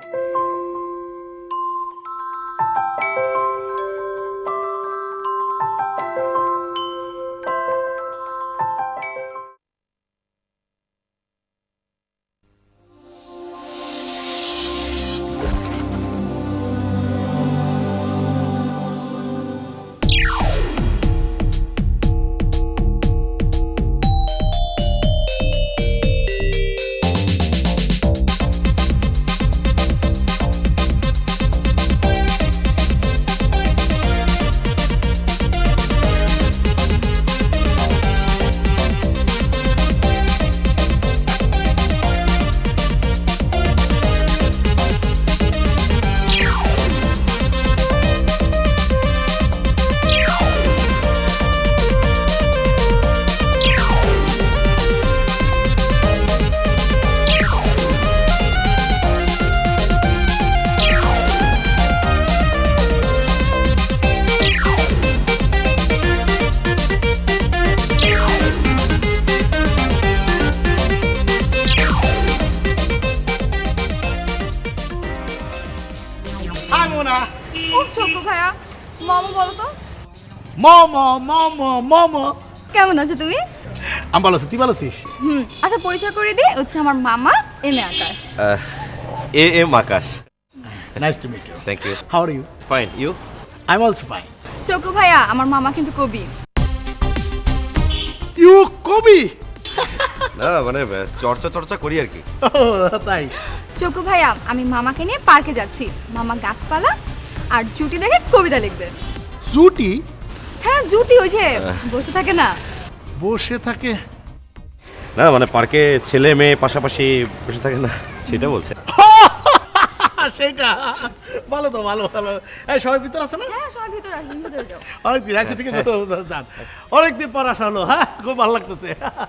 কেমন আছো তুমি? আমি ভালো আছি, তুই ভালো আছিস? আচ্ছা পরিচয় করে দিই, হচ্ছে আমার মামা M A Akash. M Akash. Nice to meet you. Thank you. How are you? Fine, you? I am also fine. চকু ভাইয়া, আমার মামা কিন্তু কবি। ইউ কবি? না মানে চর্চা করি আর কি। তাই? চকু ভাইয়া, আমি মামাকে নিয়ে পার্কে যাচ্ছি। মামা গাছপালা আর জুটি দেখে কবিতা লিখবে। জুটি? হ্যাঁ জুটি, ওই যে বসে থাকে না। বসে থাকে? না মানে পার্কে ছেলে মেয়ে পাশাপাশি বসে থাকে না, সেটা বলছে। সেটা ভালো তো, ভালো ভালো। এই সবাই ভিতর আছে না? হ্যাঁ সবাই ভিতরে আসুন, ভিতরে যাও। অনেকদিন আছে, ঠিক আছে যান। অনেকদিন পর আসা হলো, হ্যাঁ খুব ভালো লাগতেছে।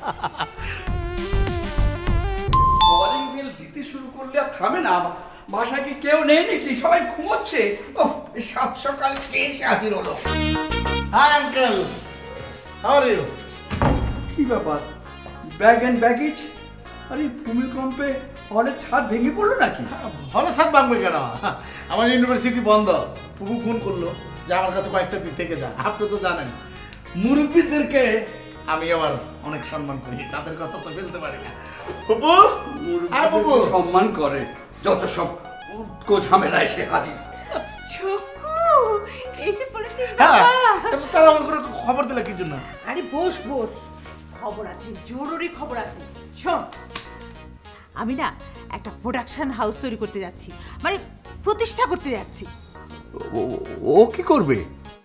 কলিং বেল দিতে শুরু করলে আর থামে না। বাসায় কি কেউ নেই নাকি? সবাই ঘুমোচ্ছে। ওহ, সাত সকাল এসে হাজির হলো। Hi uncle, how are you? কি ব্যাপার, ব্যাগ এন্ড ব্যাগেজ? আরে ভূমিকম্পে হলের ছাদ ভেঙে পড়লো নাকি? হলে ছাদ ভাঙবে কেন? আমার ইউনিভার্সিটি বন্ধ। পুপু ফোন করলো যে আমার কাছে কয়েকটা দিন থেকে যা। আপনি তো জানেন মুরব্বীদেরকে আমি আবার অনেক সম্মান করি, তাদের কথা তো ফেলতে পারি না। পুপু, হ্যাঁ পুপু। সম্মান করে, যত সব উটকো ঝামেলা এসে হাজির। চকু, এসে পড়েছিস হ্যাঁ, বাবা? তারা আমার কোনো খবর দিলে কি জন্য? আরে বস বস, খবর আছে, জরুরি খবর আছে। শোন, আমি না একটা প্রোডাকশন হাউস তৈরি করতে যাচ্ছি, মানে প্রতিষ্ঠা করতে যাচ্ছি। ও কি করবে?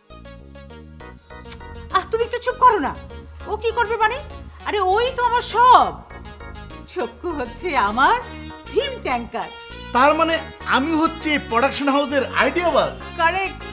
তুমি একটু চুপ করো না। ও কি করবে মানে? আরে ওই তো আমার সব। চকু হচ্ছে আমার থিম ট্যাঙ্কার। তার মানে আমি হচ্ছে প্রোডাকশন হাউসের আইডিয়া বাস। কারেক্ট।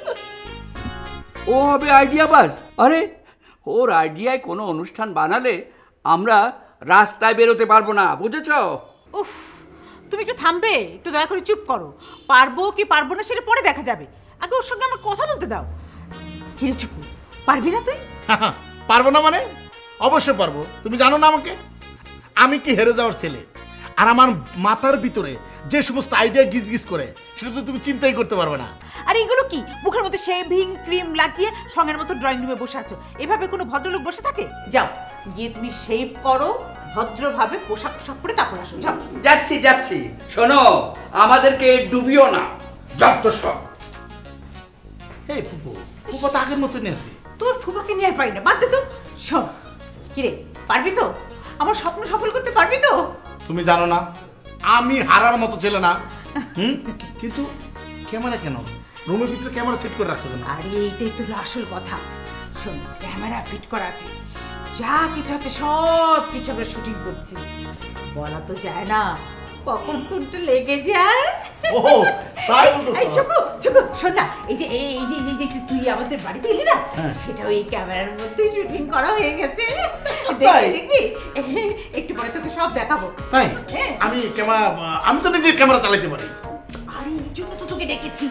ও হবে আইডিয়া বাস? আরে ওর আইডিয়ায় কোনো অনুষ্ঠান বানালে আমরা রাস্তায় বেরোতে পারবো না, বুঝেছ? উফ, তুমি একটু থামবে? একটু দয়া করে চুপ করো। পারবো কি পারবো না সেটা পরে দেখা যাবে, আগে ওর সঙ্গে আমার কথা বলতে দাও। কি চুপু, পারবি না তুই? পারবো না মানে? অবশ্যই পারবো। তুমি জানো না আমাকে, আমি কি হেরে যাওয়ার ছেলে? আর আমার মাথার ভিতরে যে সমস্ত আইডিয়া গিজ গিজ করে সেটা তো তুমি চিন্তাই করতে পারবে না। আর এগুলো কি মুখের মধ্যে শেভিং ক্রিম লাগিয়ে সঙ্গের মতো ড্রয়িং রুমে বসে আছো? এভাবে কোনো ভদ্রলোক বসে থাকে? যাও গিয়ে তুমি শেভ করো, ভদ্রভাবে পোশাক পোশাক পরে তারপর আসো। যাও। যাচ্ছি যাচ্ছি। শোনো, আমাদেরকে ডুবিও না, যত সব। এই ফুপু, ফুপু তো আগের মতনই আছে। তোর ফুপাকে নিয়ে আর পারি না, বাদ দে তো। শোন, কিরে পারবি তো? আমার স্বপ্ন সফল করতে পারবি তো? তুমি জানো না আমি হারার মতো ছেলে না। কিন্তু ক্যামেরা কেন রুমের ভিতরে ক্যামেরা সেট করে রাখছো কেন? আরে এইটাই তো আসল কথা। শোন, ক্যামেরা ফিট করা আছে, যা কিছু আছে সব কিছু আমরা শুটিং করছি। বলা তো যায় না কখন কোনটা লেগে যায়। ও তাই বলছো? এই চুকু চুকু, শোন না, এই যে তুই আমাদের বাড়িতে এলি না, সেটা ওই ক্যামেরার মধ্যে শুটিং করা হয়ে গেছে। দেখবি একটু পরে তোকে সব দেখাবো। তাই? আমি তো নিজে ক্যামেরা চালাতে পারি। আরে এই জন্য তো তোকে ডেকেছি।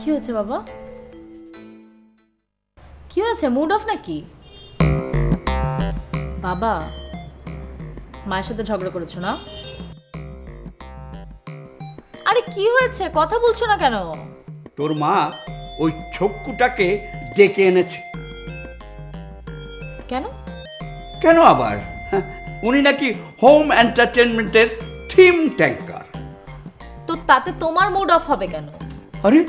হয়েছে বাবা? কি হয়েছে, মুড অফ নাকি? বাবা, মায়ের সাথে ঝগড়া করেছো না? আরে কি হয়েছে, কথা বলছো না কেন? তোর মা ওই ছক্কুটাকে ডেকে এনেছে। কেন? কেন আবার? হ্যাঁ, উনি নাকি হোম এন্টারটেনমেন্টের থিম ট্যাঙ্কার। তো তাতে তোমার মুড অফ হবে কেন? আরে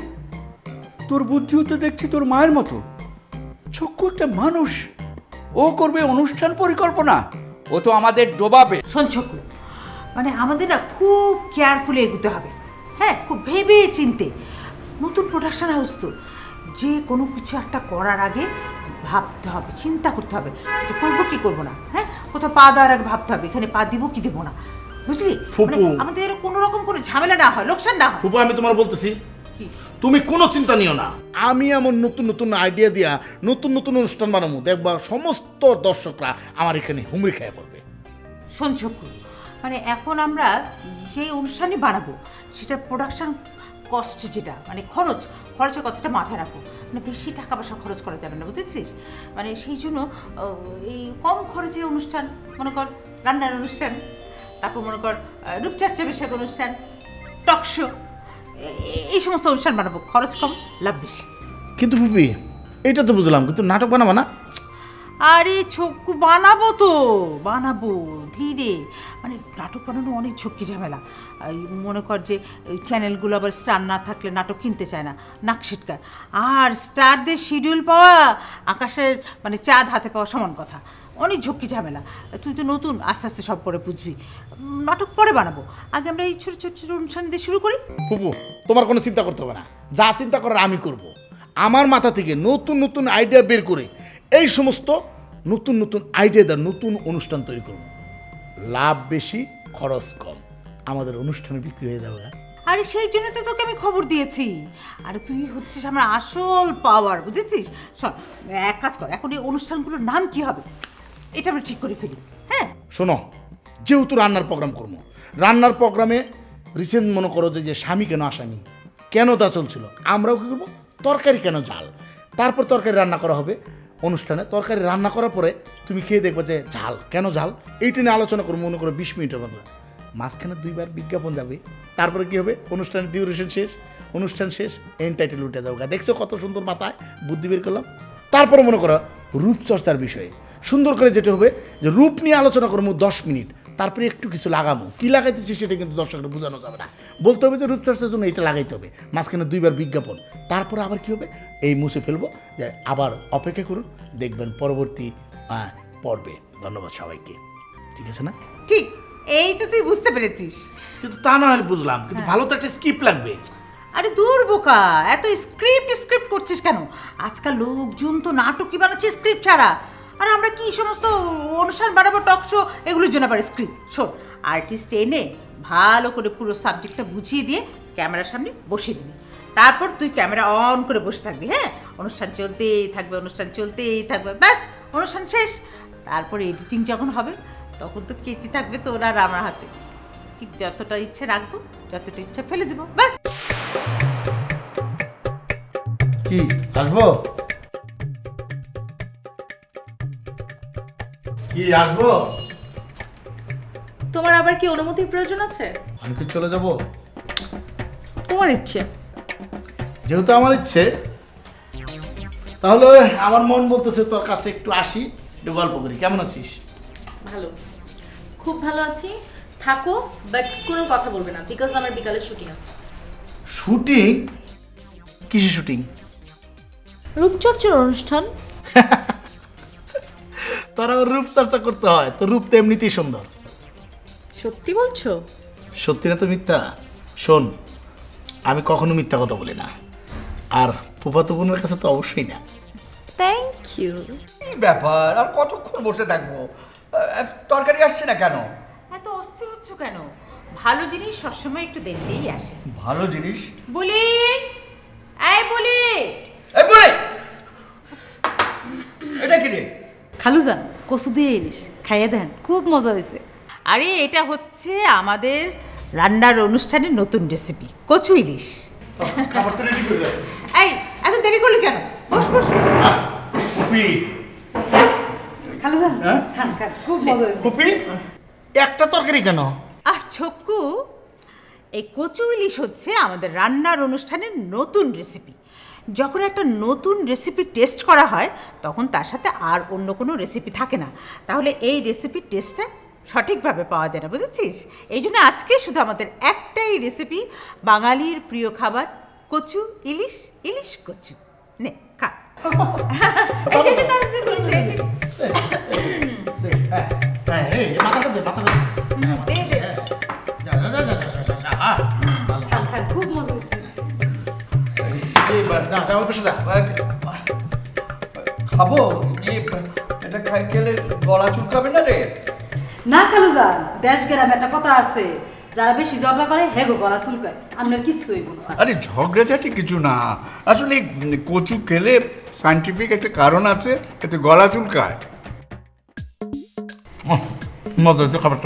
তোর বুদ্ধিও তো দেখছি তোর মায়ের মতো। ছক্কু একটা মানুষ, ও করবে অনুষ্ঠান পরিকল্পনা, ও তো আমাদের ডোবাবে। শোন ছক্কু, মানে আমাদের না খুব কেয়ারফুলি এগোতে হবে। হ্যাঁ, খুব ভেবে চিনতে। নতুন প্রোডাকশন হাউস তো, যে কোনো কিছু একটা করার আগে ভাবতে হবে, চিন্তা করতে হবে তো করবো কি করবো না। হ্যাঁ, কোথাও পা দেওয়ার আগে ভাবতে হবে এখানে পা দিব কি দিব না, বুঝলি? মানে আমাদের কোনো রকম কোনো ঝামেলা না হয়, লোকসান না হয়। ফুপু আমি তোমার বলতেছি, তুমি কোনো চিন্তা নিও না। আমি এমন নতুন নতুন আইডিয়া দিয়া নতুন নতুন অনুষ্ঠান বানাবো, দেখবা সমস্ত দর্শকরা আমার এখানে হুমড়ি খেয়ে পড়বে। শোন ছক্কু, মানে এখন আমরা যে অনুষ্ঠানই বানাবো সেটা প্রোডাকশন কস্ট, যেটা মানে খরচের কথাটা মাথায় রাখো। মানে বেশি টাকা পয়সা খরচ করা যাবে না, বুঝেছিস? মানে সেই জন্য এই কম খরচের অনুষ্ঠান, মনে কর রান্নার অনুষ্ঠান, তারপর মনে কর রূপচর্চা বিষয়ক অনুষ্ঠান, টক শো, এই সমস্ত অনুষ্ঠান বানাবো। খরচ কম, লাভ বেশি। কিন্তু ফুপি এটা তো বুঝলাম, কিন্তু নাটক বানাবো না? আরে ছক্কু, বানাবো ধীরে। মানে নাটক বানানো অনেক ঝক্কি ঝামেলা। এই মনে কর যে ওই চ্যানেলগুলো আবার স্টার না থাকলে নাটক কিনতে চায় না, নাক ছিটকায়। আর স্টারদের শিডিউল পাওয়া আকাশের মানে চাঁদ হাতে পাওয়া সমান কথা। অনেক ঝক্কি ঝামেলা। তুই তো নতুন, আস্তে আস্তে সব পরে বুঝবি। নাটক পরে বানাবো, আগে আমরা এই ছোটো ছোটো ছোটো অনুষ্ঠান দিয়ে শুরু করি। ফুপু তোমার কোনো চিন্তা করতে হবে না, যা চিন্তা করার আমি করব। আমার মাথা থেকে নতুন নতুন আইডিয়া বের করে এই সমস্ত নতুন নতুন আইডিয়া দেওয়ার নতুন অনুষ্ঠান তৈরি করব। লাভ বেশি, খরচ কম, আমাদের অনুষ্ঠানে বিক্রি হয়ে যাবে। আরে সেই জন্য তো তোকে আমি খবর দিয়েছি। আরে তুই হচ্ছিস আমার আসল পাওয়ার, বুঝেছিস? শোন, এক কাজ কর, এখন এই অনুষ্ঠানগুলোর নাম কি হবে এটা আমরা ঠিক করে ফেলি। হ্যাঁ শোনো, যেহেতু রান্নার প্রোগ্রাম করবো, রান্নার প্রোগ্রামে রিসেন্ট মনে করো যে স্বামী কেন আসামি, কেন তা চলছিল, আমরাও কী করবো, তরকারি কেন ঝাল। তারপর তরকারি রান্না করা হবে অনুষ্ঠানে। তরকারি রান্না করার পরে তুমি খেয়ে দেখবে যে ঝাল কেন ঝাল, এইটা নিয়ে আলোচনা করবো মনে করো 20 মিনিটের মতো। মাঝখানে 2বার বিজ্ঞাপন যাবে, তারপরে কী হবে, অনুষ্ঠানের ডিউরেশন শেষ, অনুষ্ঠান শেষ, এন্ড টাইটেল উঠে যাবে। দেখছো কত সুন্দর মাথায় বুদ্ধি বের করলাম। তারপরে মনে করো রূপচর্চার বিষয়ে সুন্দর করে যেটা হবে যে রূপ নিয়ে আলোচনা করবো 10 মিনিট, তারপরে একটু কিছু লাগাবো, কী লাগাইতেছি সেটা কিন্তু দর্শকরা বোঝানো যাবে না। বলতে হবে যে রূপচর্চার জন্য এটা লাগাইতে হবে। মাঝখানে 2বার বিজ্ঞাপন, তারপরে আবার কী হবে, এই মুছে ফেলবো, যে আবার অপেক্ষা করুন, দেখবেন পরবর্তী পর্বে। ধন্যবাদ সবাইকে। ঠিক আছে না? ঠিক, এই তো তুই বুঝতে পেরেছিস। কিন্তু তা না হয় বুঝলাম, কিন্তু ভালো তো একটা স্ক্রিপ্ট লাগবে। আরে দূর বোকা, এত স্ক্রিপ্ট করছিস কেন? আজকাল লোকজন তো নাটকই বানাচ্ছে স্ক্রিপ্ট ছাড়া। আর আমরা কি সমস্ত অনুষ্ঠান বানাবো, টক শো, এগুলোর জন্য আবার স্ক্রিপ্ট? শোন, আর্টিস্ট এনে ভালো করে পুরো সাবজেক্টটা বুঝিয়ে দিয়ে ক্যামেরার সামনে বসিয়ে দিবি। তারপর তুই ক্যামেরা অন করে বসে থাকবি। হ্যাঁ, অনুষ্ঠান চলতেই থাকবে, ব্যাস অনুষ্ঠান শেষ। তারপরে এডিটিং যখন হবে তখন তো কেচি থাকবে তোর আর আমার হাতে। কি যতটা ইচ্ছে রাখবো, যতটা ইচ্ছা ফেলে দেবো, ব্যাস। কি আসবো? কি আসবো? তোমার আবার কি অনুমতির প্রয়োজন আছে? আমি কি চলে যাব? তোমার ইচ্ছে। যেহেতু আমার ইচ্ছে, তাহলে আমার মন বলতেছে তোর কাছে একটু আসি, একটু গল্প করি। কেমন আছিস? ভালো, খুব ভালো আছি। থাকো, বাট কোনো কথা বলবে না, বিকজ আমার বিকালে শুটিং আছে। শুটিং? কিসের শুটিং? রূপচর্চার অনুষ্ঠান। তোরা রূপ চর্চা করতে হয়, তো রূপ তো এমনিতেই সুন্দর। সত্যি বলছো? সত্যি না তো মিথ্যা? শোন, আমি কখনো মিথ্যা কথা বলি না, আর ফুফাতো বোনের কাছে তো অবশ্যই না। Thank you. এই ব্যাপার, আর কতক্ষণ বসে থাকবো? তরকারি আসছে না কেন? এত অস্থির হচ্ছ কেন? ভালো জিনিস সবসময় একটু দেরিতেই আসে। ভালো জিনিস বলি, এই বলি, এই বলে, এটা কি রে? খালুজান, কচু দিয়ে ইলিশ খাইয়ে দেন, খুব মজা হয়েছে। আরে এটা হচ্ছে আমাদের রান্নার অনুষ্ঠানের নতুন রেসিপি, কচু ইলিশ। খাবার তো রেডি করে রাখছি। এই এত দেরি করলি কেন? বস বস। ফুপি খালুজান হ্যাঁ? খান খান খুব মজা হয়েছে। ফুপি একটা তরকারি কেন? ছক্কু, এই কচু ইলিশ হচ্ছে আমাদের রান্নার অনুষ্ঠানের নতুন রেসিপি। যখন একটা নতুন রেসিপি টেস্ট করা হয় তখন তার সাথে আর অন্য কোনো রেসিপি থাকে না, তাহলে এই রেসিপির টেস্টটা সঠিকভাবে পাওয়া যায় না, বুঝেছিস? এই জন্য আজকে শুধু আমাদের একটাই রেসিপি, বাঙালির প্রিয় খাবার কচু ইলিশ, ইলিশ কচু। নে খা। এই যে, তাহলে তুই বলতে। হ্যাঁ, এই মাথাটা দে, মাথাটা দে। হ্যাঁ, দে, দে। হ্যাঁ। যা, যা, যা, যা, যা, যা, যা, যা, ভালো। খান খান খুব মজা হয়েছে। যা, যা, ওর পাশে যা। খাবো এটা খেলে গলা চুলকাবে না রে? না খালুজান, দেশ গ্রামে একটা কথা আছে, যারা বেশি ঝগড়া করে হেগো গলা চুলকায়, আপনার কিচ্ছু হইব না। আরে ঝগড়াঝাটি কিছু না, আসলে কচু খেলে সায়েন্টিফিক একটা কারণ আছে, এতে গলা চুলকায়। মজা হচ্ছে খাবারটা।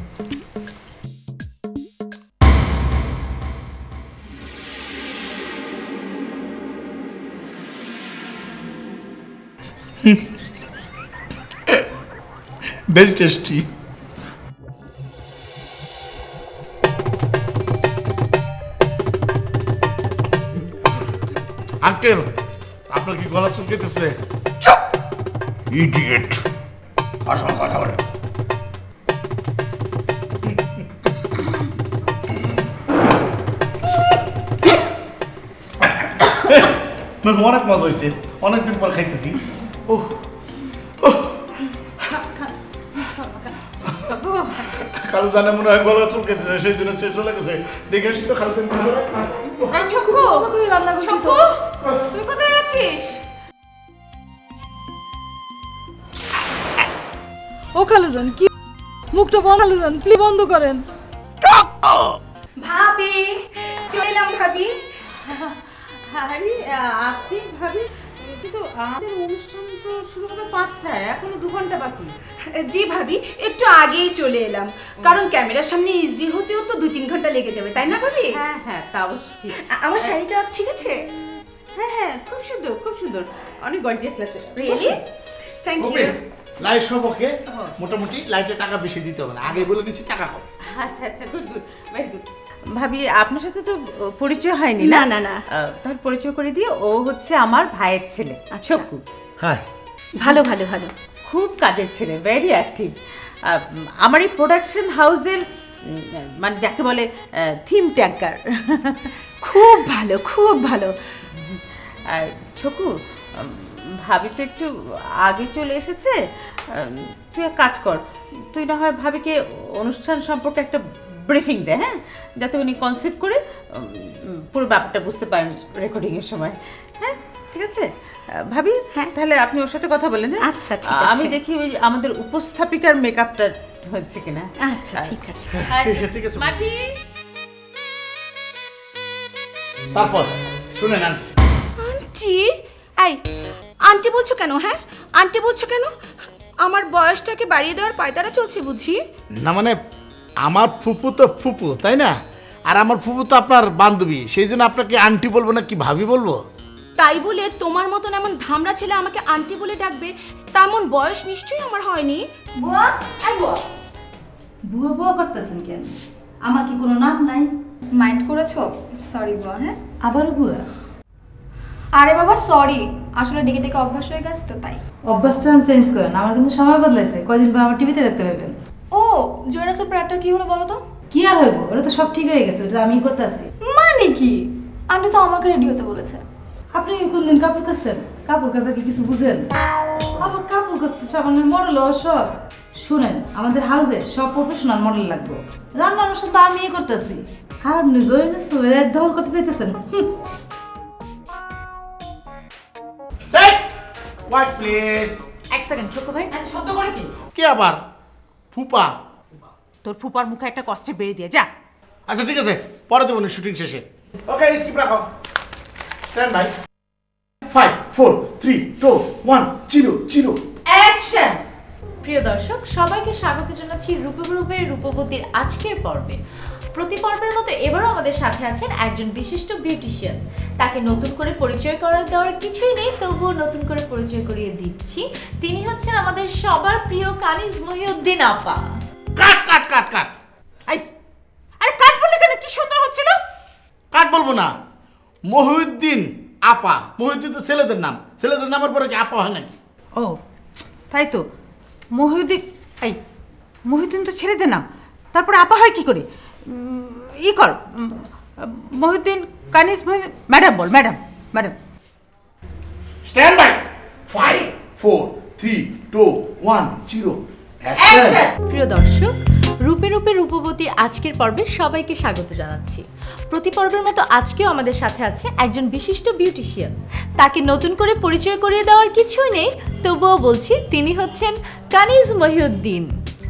Very tasty. আঙ্কেল, আপনার কি গলা চুলকেতেছে? ইডিয়েট, আসল কথা বলে। অনেক মজা হয়েছে, অনেকদিন পর খাইতেছি। ওহ, কালো জানে মনে হয় গলা চুলকেতেছে, সেই জন্য চলে গেছে। দেখে আসি তো খালতেন। এই ছক্কু, ছক্কু, তুই কোথায় যাচ্ছিস? ও খালুজান, কি মুখটা বন্ধ, খালুজান প্লিজ বন্ধ করেন। ভাবি চলে এলাম ভাবি। আরে আপনি ভাবি, কিন্তু আমাদের অনুষ্ঠান তো শুরু হবে 5টায়, এখনো 2 ঘন্টা বাকি। জি ভাবি, একটু আগেই চলে এলাম, কারণ ক্যামেরার সামনে ইজি হতেও তো 2-3 ঘন্টা লেগে যাবে, তাই না ভাবি? হ্যাঁ হ্যাঁ, তা অবশ্য ঠিক। আমার শাড়িটা ঠিক আছে? হ্যাঁ হ্যাঁ, খুব সুন্দর, খুব সুন্দর, অনেক গর্জিয়াস লাগছে। রিয়েলি? Thank you. লাইট সব ওকে, মোটামুটি লাইটে টাকা বেশি দিতে হবে না, আগে বলে দিচ্ছি টাকা কম। আচ্ছা আচ্ছা, গুড গুড, ভেরি গুড। ভাবি, আপনার সাথে তো পরিচয় হয়নি। না, না, না। তাহলে পরিচয় করে দিয়ে, ও হচ্ছে আমার ভাইয়ের ছেলে ছক্কু। হ্যাঁ, ভালো ভালো ভালো। খুব কাজের ছেলে, ভেরি অ্যাক্টিভ। আমার এই প্রোডাকশন হাউসের মানে যাকে বলে থিম ট্যাঙ্কার। খুব ভালো, খুব ভালো। আর ছকু, ভাবি তো একটু আগে চলে এসেছে, তুই এক কাজ কর, তুই না হয় ভাবিকে অনুষ্ঠান সম্পর্কে একটা ব্রিফিং দে, হ্যাঁ, যাতে উনি কনসেপ্ট করে পুরো ব্যাপারটা বুঝতে পারেন রেকর্ডিংয়ের সময়। হ্যাঁ, ঠিক আছে ভাবি? হ্যাঁ, তাহলে আপনি ওর সাথে কথা বলেন। আচ্ছা, ঠিক আছে। আমি দেখি ওই আমাদের উপস্থাপিকার মেকআপটা হচ্ছে কিনা। আচ্ছা, ঠিক আছে। ঠিক আছে। মাটি, তারপর শুনেন আন্টি, এই আন্টি বলছো কেন? হ্যাঁ, আন্টি বলছো কেন? আমার বয়সটাকে বাড়িয়ে দেওয়ার পায়তারা চলছে বুঝি? না, মানে আমার ফুপু তো ফুপু, তাই না? আর আমার ফুপু তো আপনার বান্ধবী, সেই জন্য আপনাকে আন্টি বলবো না কি ভাবি বলবো? তাই বলে তোমার মতন এমন ধামড়া ছেলে আমাকে আন্টি বলে ডাকবে, তেমন বয়স নিশ্চয়ই আমার হয়নি। বুয়া, এই বুয়া। বুয়া বুয়া করতেছেন কেন? আমার কি কোনো নাম নাই? মাইন্ড করেছো? সরি বুয়া। হ্যাঁ, আবারও বুয়া? আরে বাবা সরি, আসলে ডেকে ডেকে অভ্যাস হয়ে গেছে তো তাই। অভ্যাসটা চেঞ্জ করেন, আমার কিন্তু সময় বদলাইছে, কয়দিন পর আমার টিভিতে দেখতে পাবেন। ও জয়না সুপার একটা কি হলো বলো তো? কি আর হইব, ওটা তো সব ঠিক হয়ে গেছে, ওটা আমি করতেছি। মানে কি? আন্টি তো আমাকে রেডি হতে বলেছে। আপনি কোনদিন কাপড় কাচছেন? কাপড় কাচা কি কিছু বুঝেন? আবার কাপড় কাচতে সাবানের মডেল সব। শুনেন, আমাদের হাউসে সব প্রফেশনাল মডেল লাগবে, রান্না অনুষ্ঠান তো আমি করতেছি, আর আপনি জয়না সুপার এক দখল করতে চাইতেছেন? White please. এক সেকেন্ড ছোট্ট ভাই, এত শব্দ করে কি? কি আবার? ফুপা? তোর ফুপার মুখে একটা কষ্টে বেরিয়ে দিয়ে যা। আচ্ছা ঠিক আছে, পরে দেবো শুটিং শেষে। ওকে, স্কিপ রাখো। Stand by. 5 4 3 2 1 0 0 অ্যাকশন। প্রিয় দর্শক, সবাইকে স্বাগত জানাচ্ছি রূপরূপের রূপবতীর আজকের পর্বে। প্রতি পর্বের মতো এবারও আমাদের সাথে আছেন একজন বিশিষ্ট বিউটিশিয়ান। তাকে নতুন করে পরিচয় করিয়ে দেওয়ার কিছুই নেই, তবুও নতুন করে পরিচয় করিয়ে দিচ্ছি। তিনি হচ্ছেন আমাদের সবার প্রিয় কানিজ মহিউদ্দিন আপা। কাট কাট কাট কাট। আরে কাট বলে কেন? কি সুন্দর হচ্ছিল। কাট বলবো না, মহিউদ্দিন আপা। মহিউদ্দিন তো ছেলেদের নাম, ছেলেদের নামের পরে কি আপা হয় নাকি? ও তাই তো, মহিউদ্দিন তো ছেড়ে দে না, তারপরে আপা হয় কি করে? ই কর, মহিউদ্দিন কানিজ মহিউদ্দিন ম্যাডাম বল, madam madam. Stand by. 5 4 3 2 1 0 action. প্রিয় দর্শক, রূপে রূপে রূপবতী আজকের পর্বে সবাইকে স্বাগত জানাচ্ছি। প্রতি পর্বের মতো আজকেও আমাদের সাথে আছে একজন বিশিষ্ট বিউটিশিয়ান। তাকে নতুন করে পরিচয় করিয়ে দেওয়ার কিছুই নেই, তবুও বলছি তিনি হচ্ছেন কানিজ মহিউদ্দিন।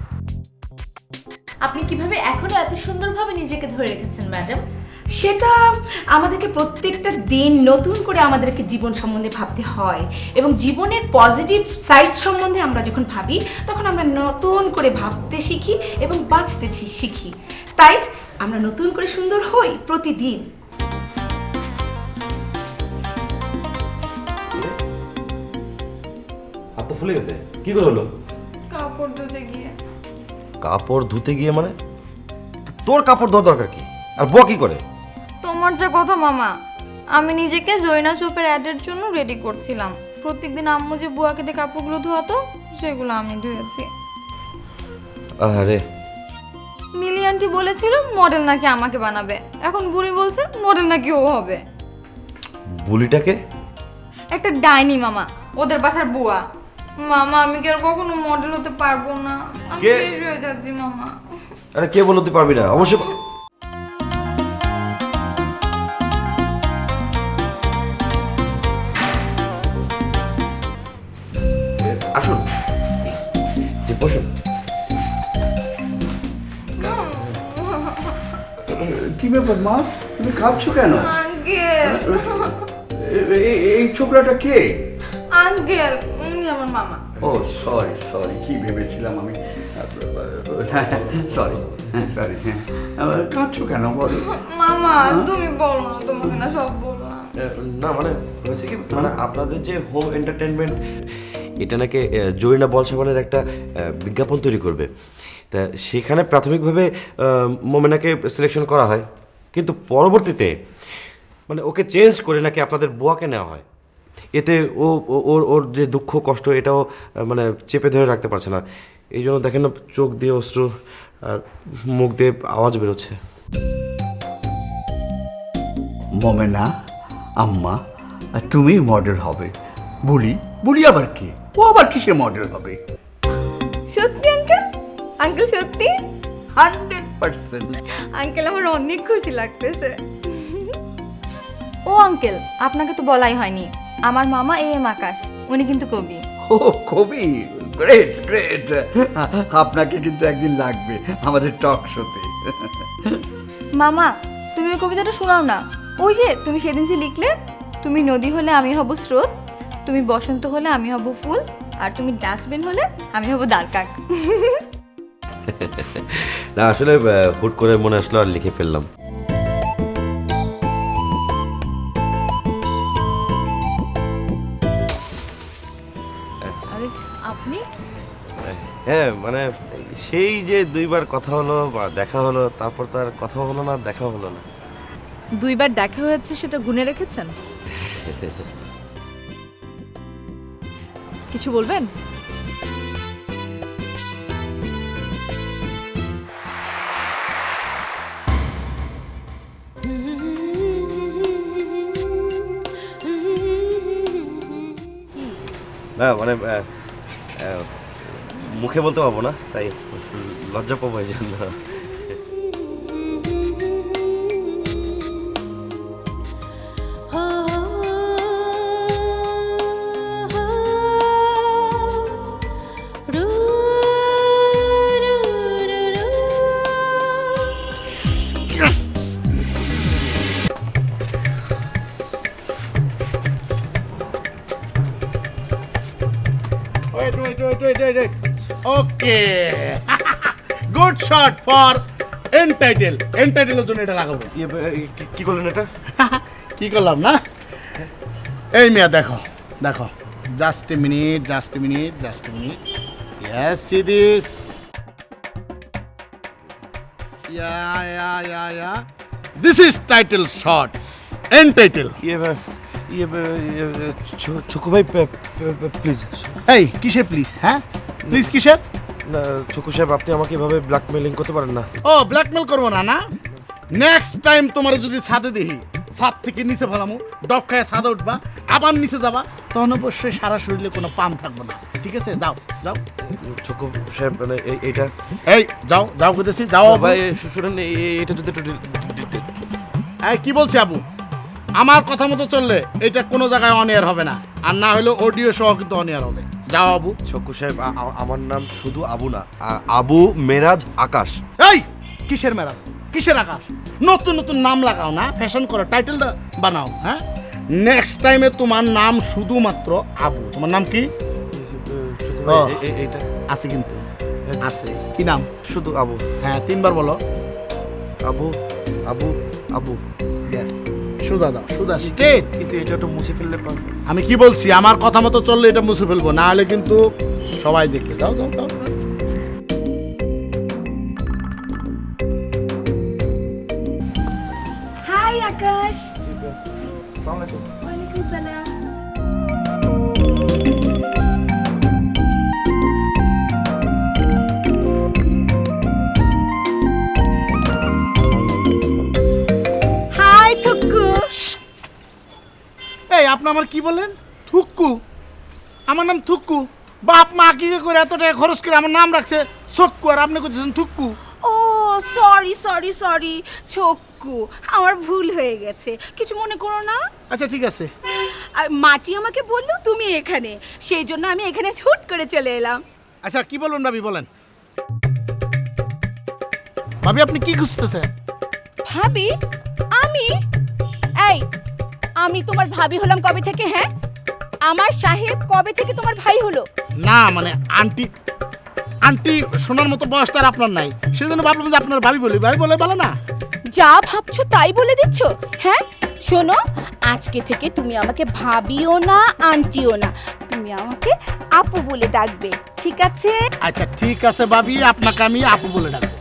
আপনি কিভাবে এখনো এত সুন্দরভাবে নিজেকে ধরে রেখেছেন ম্যাডাম? সেটা আমাদেরকে প্রত্যেকটা দিন নতুন করে আমাদেরকে জীবন সম্বন্ধে ভাবতে হয়, এবং জীবনের পজিটিভ সাইড সম্বন্ধে আমরা যখন ভাবি তখন আমরা নতুন করে ভাবতে শিখি এবং বাঁচতে শিখি। তাই আমরা নতুন করে সুন্দর হই প্রতিদিন। হাত তো ফুলে গেছে, কি করে হলো? কাপড় ধুতে গিয়ে। কাপড় ধুতে গিয়ে মানে? তোর কাপড় ধোয়া দরকার কি? আর বুয়া কি করে? তোমার যা কথা মামা, আমি নিজেকে জরিনা সোপের অ্যাডের জন্য রেডি করছিলাম। প্রত্যেকদিন আম্মু যে বুয়াকে দিয়ে কাপড়গুলো ধোয়াতো, সেগুলো আমি ধুয়েছি। আরে মিলি আন্টি বলেছিল মডেল নাকি আমাকে বানাবে, এখন বুড়ি বলছে মডেল নাকি ও হবে। বুলিটাকে? একটা ডাইনি মামা, ওদের বাসার বুয়া। মামা আমি কি আর কখনো মডেল হতে পারবো না, আমি কে? শেষ হয়ে যাচ্ছি মামা। আরে কে বলতে তুই পারবি না? অবশ্যই আসুন, যে বসুন। কি ব্যাপার মা, তুমি কাঁদছো কেন? আঙ্কেল, এই ছোকরাটা কে? আঙ্কেল উনি আমার মামা। ও সরি সরি, কি ভেবেছিলাম আমি। Sorry sorry. কাঁদছো কেন বলো? মামা তুমি বলো না, তোমাকে না সব বললাম। না মানে হয়েছে কি, মানে আপনাদের যে হোম এন্টারটেনমেন্ট, এটা নাকি জরিনা বল সাবানের একটা বিজ্ঞাপন তৈরি করবে। তা সেখানে প্রাথমিকভাবে মোমেনাকে সিলেকশন করা হয়, কিন্তু পরবর্তীতে মানে ওকে চেঞ্জ করে নাকি আপনাদের বুয়াকে নেওয়া হয়। এতে ও ওর ওর যে দুঃখ কষ্ট এটাও মানে চেপে ধরে রাখতে পারছে না। এই জন্য দেখেন না, চোখ দিয়ে অশ্রু আর মুখ দিয়ে আওয়াজ বেরোচ্ছে। মোমেনা আম্মা, তুমি মডেল হবে। বলি বলি আবার কি? ও আবার কিসে মডেল হবে? সত্যি আঙ্কেল? আঙ্কেল সত্যি? 100%। আঙ্কেল আমার অনেক খুশি লাগতেছে। ও আঙ্কেল, আপনাকে তো বলাই হয়নি, আমার মামা AM আকাশ, উনি কিন্তু কবি। ও কবি, গ্রেট গ্রেট। আপনাকে কিন্তু একদিন লাগবে আমাদের টক শোতে। মামা তুমি ওই কবিতাটা শোনাও না। ওই যে তুমি সেদিন যে লিখলে, তুমি নদী হলে আমি হব স্রোত, তুমি বসন্ত হলে আমি হব ফুল, আর তুমি ডাস্টবিন হলে আমি হব দ্বারকাক। না আসলে হুট করে মনে আসলো আর লিখে ফেললাম। আরে আপনি? হ্যাঁ মানে সেই যে দুইবার কথা হলো বা দেখা হলো, তারপর তার কথা হলো না, দেখা হলো না। দুইবার দেখা হয়েছে সেটা গুনে রেখেছেন? কিছু বলবেন? না মানে মুখে বলতে পারবো না, তাই লজ্জা পাবো এই জন্য। Wait. Okay. Good shot for entitle, এনটাইটেলের জন্য এটা লাগাবো। কি করলেন এটা? কি করলাম না? এই মিয়া দেখো দেখো, just a minute, just a minute, just a minute. Yes, see this. Yeah this is title shot, entitle. Chhoku ভাই প্লিজ। এই কিসের প্লিজ? হ্যাঁ প্লিজ কিসের? না ছকু সাহেব, আপনি আমাকে এভাবে ব্ল্যাকমেলিং করতে পারেন না। ও ব্ল্যাকমেল করবো না না? নেক্সট টাইম তোমার যদি ছাদে দেখি, ছাদ থেকে নিচে ফেলামো, ডব খায় ছাদে উঠবা, আবার নিচে যাবা, তখন অবশ্যই সারা শরীরে কোনো পাম থাকবে না, ঠিক আছে? যাও যাও ছকু সাহেব, মানে এইটা, এই যাও যাও করতেছি, যাও। ভাই শুনেন, এটা যদি একটু এই কি বলছি আবু, আমার কথা মতো চললে এটা কোনো জায়গায় অন এয়ার হবে না, আর না হলে অডিও সহ কিন্তু অন এয়ার হবে। যাও আবু। ছকু সাহেব, আমার নাম শুধু আবু না, আবু মেরাজ আকাশ। এই কিসের মেরাজ, কিসের আকাশ? নতুন নতুন নাম লাগাও না, ফ্যাশন করো, টাইটেল বানাও। হ্যাঁ, নেক্সট টাইমে তোমার নাম শুধুমাত্র আবু। তোমার নাম কি? এইটা আছে কিন্তু, আছে। কি নাম? শুধু আবু। হ্যাঁ, 3 বার বলো। আবু আবু আবু। ইয়েস, সোজা দাও, সোজা স্ট্রেট। কিন্তু এটা একটু মুছে ফেললে পারবে। আমি কি বলছি, আমার কথা মতো চললে এটা মুছে ফেলবো, না হলে কিন্তু সবাই দেখবে। যাও যাও যাও। হাই আকাশ। ওয়ালাইকুম সালাম। হাই থুকু। এই আপনি আমার কি বলেন? থুক্কু? আমার নাম থুক্কু? বাপ মা কি করে এত টাকা খরচ করে আমার নাম রাখছে ছক্কু, আর আপনি করতেছেন থুক্কু? ও সরি সরি সরি ছক্কু, আমার ভুল হয়ে গেছে, কিছু মনে করো না। আচ্ছা ঠিক আছে। আর মাটি আমাকে বললো তুমি এখানে, সেই জন্য আমি এখানে হুট করে চলে এলাম। আচ্ছা কি বলবেন ভাবি, বলেন। ভাবি আপনি কি খুঁজতেছেন? ভাবি? আমি? এই আমি তোমার ভাবি হলাম কবে থেকে? হ্যাঁ, আমার সাহেব কবে থেকে তোমার ভাই হলো? না মানে আন্টি, আন্টি শোনার মতো বয়স তার আপনার নাই, সেজন্য ভাবলাম যে আপনার ভাবি বলি। ভাবি বলে ভালো না? যা ভাবছো তাই বলে দিচ্ছ। হ্যাঁ শোনো, আজকে থেকে তুমি আমাকে ভাবিও না আন্টিও না, তুমি আমাকে আপু বলে ডাকবে, ঠিক আছে? আচ্ছা ঠিক আছে ভাবি, আপনাকে আমি আপু বলে ডাকবো।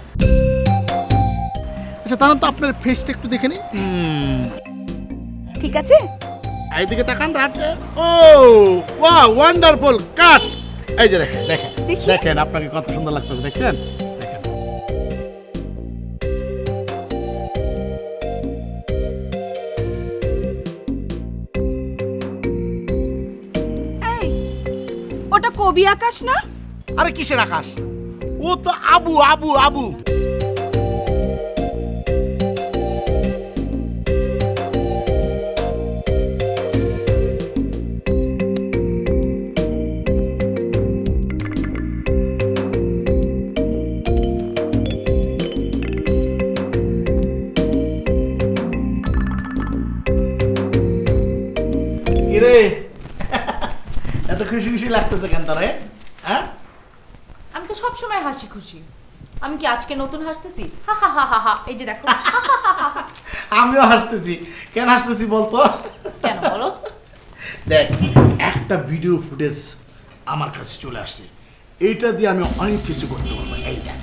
আচ্ছা তাহলে তো আপনার ফেসটা একটু দেখে নিই। ঠিক আছে, এইদিকে তাকান। রাত। ও ওয়াও, ওয়ান্ডারফুল কাট। এই যে দেখেন দেখেন দেখি। দেখেন, আপনাকে কত সুন্দর লাগতেছে, দেখছেন? দেখেন। এই ওটা কবি আকাশ না? আরে কিসের আকাশ? ও তো আবু আবু আবু। কিরে এত খুশি খুশি লাগতেছে কেন তোরে? হ্যাঁ, আমি তো সব সময় হাসি খুশি। আমি কি আজকে নতুন হাসতেছি? হা হা হা হা হা। এই যে দেখো। আমিও হাসতেছি। কেন হাসতেছি বলতো? কেন বলো? দেখ, একটা ভিডিও ফুটেজ আমার কাছে চলে আসছে, এইটা দিয়ে আমি অনেক কিছু করতে পারবো। এই দেখ।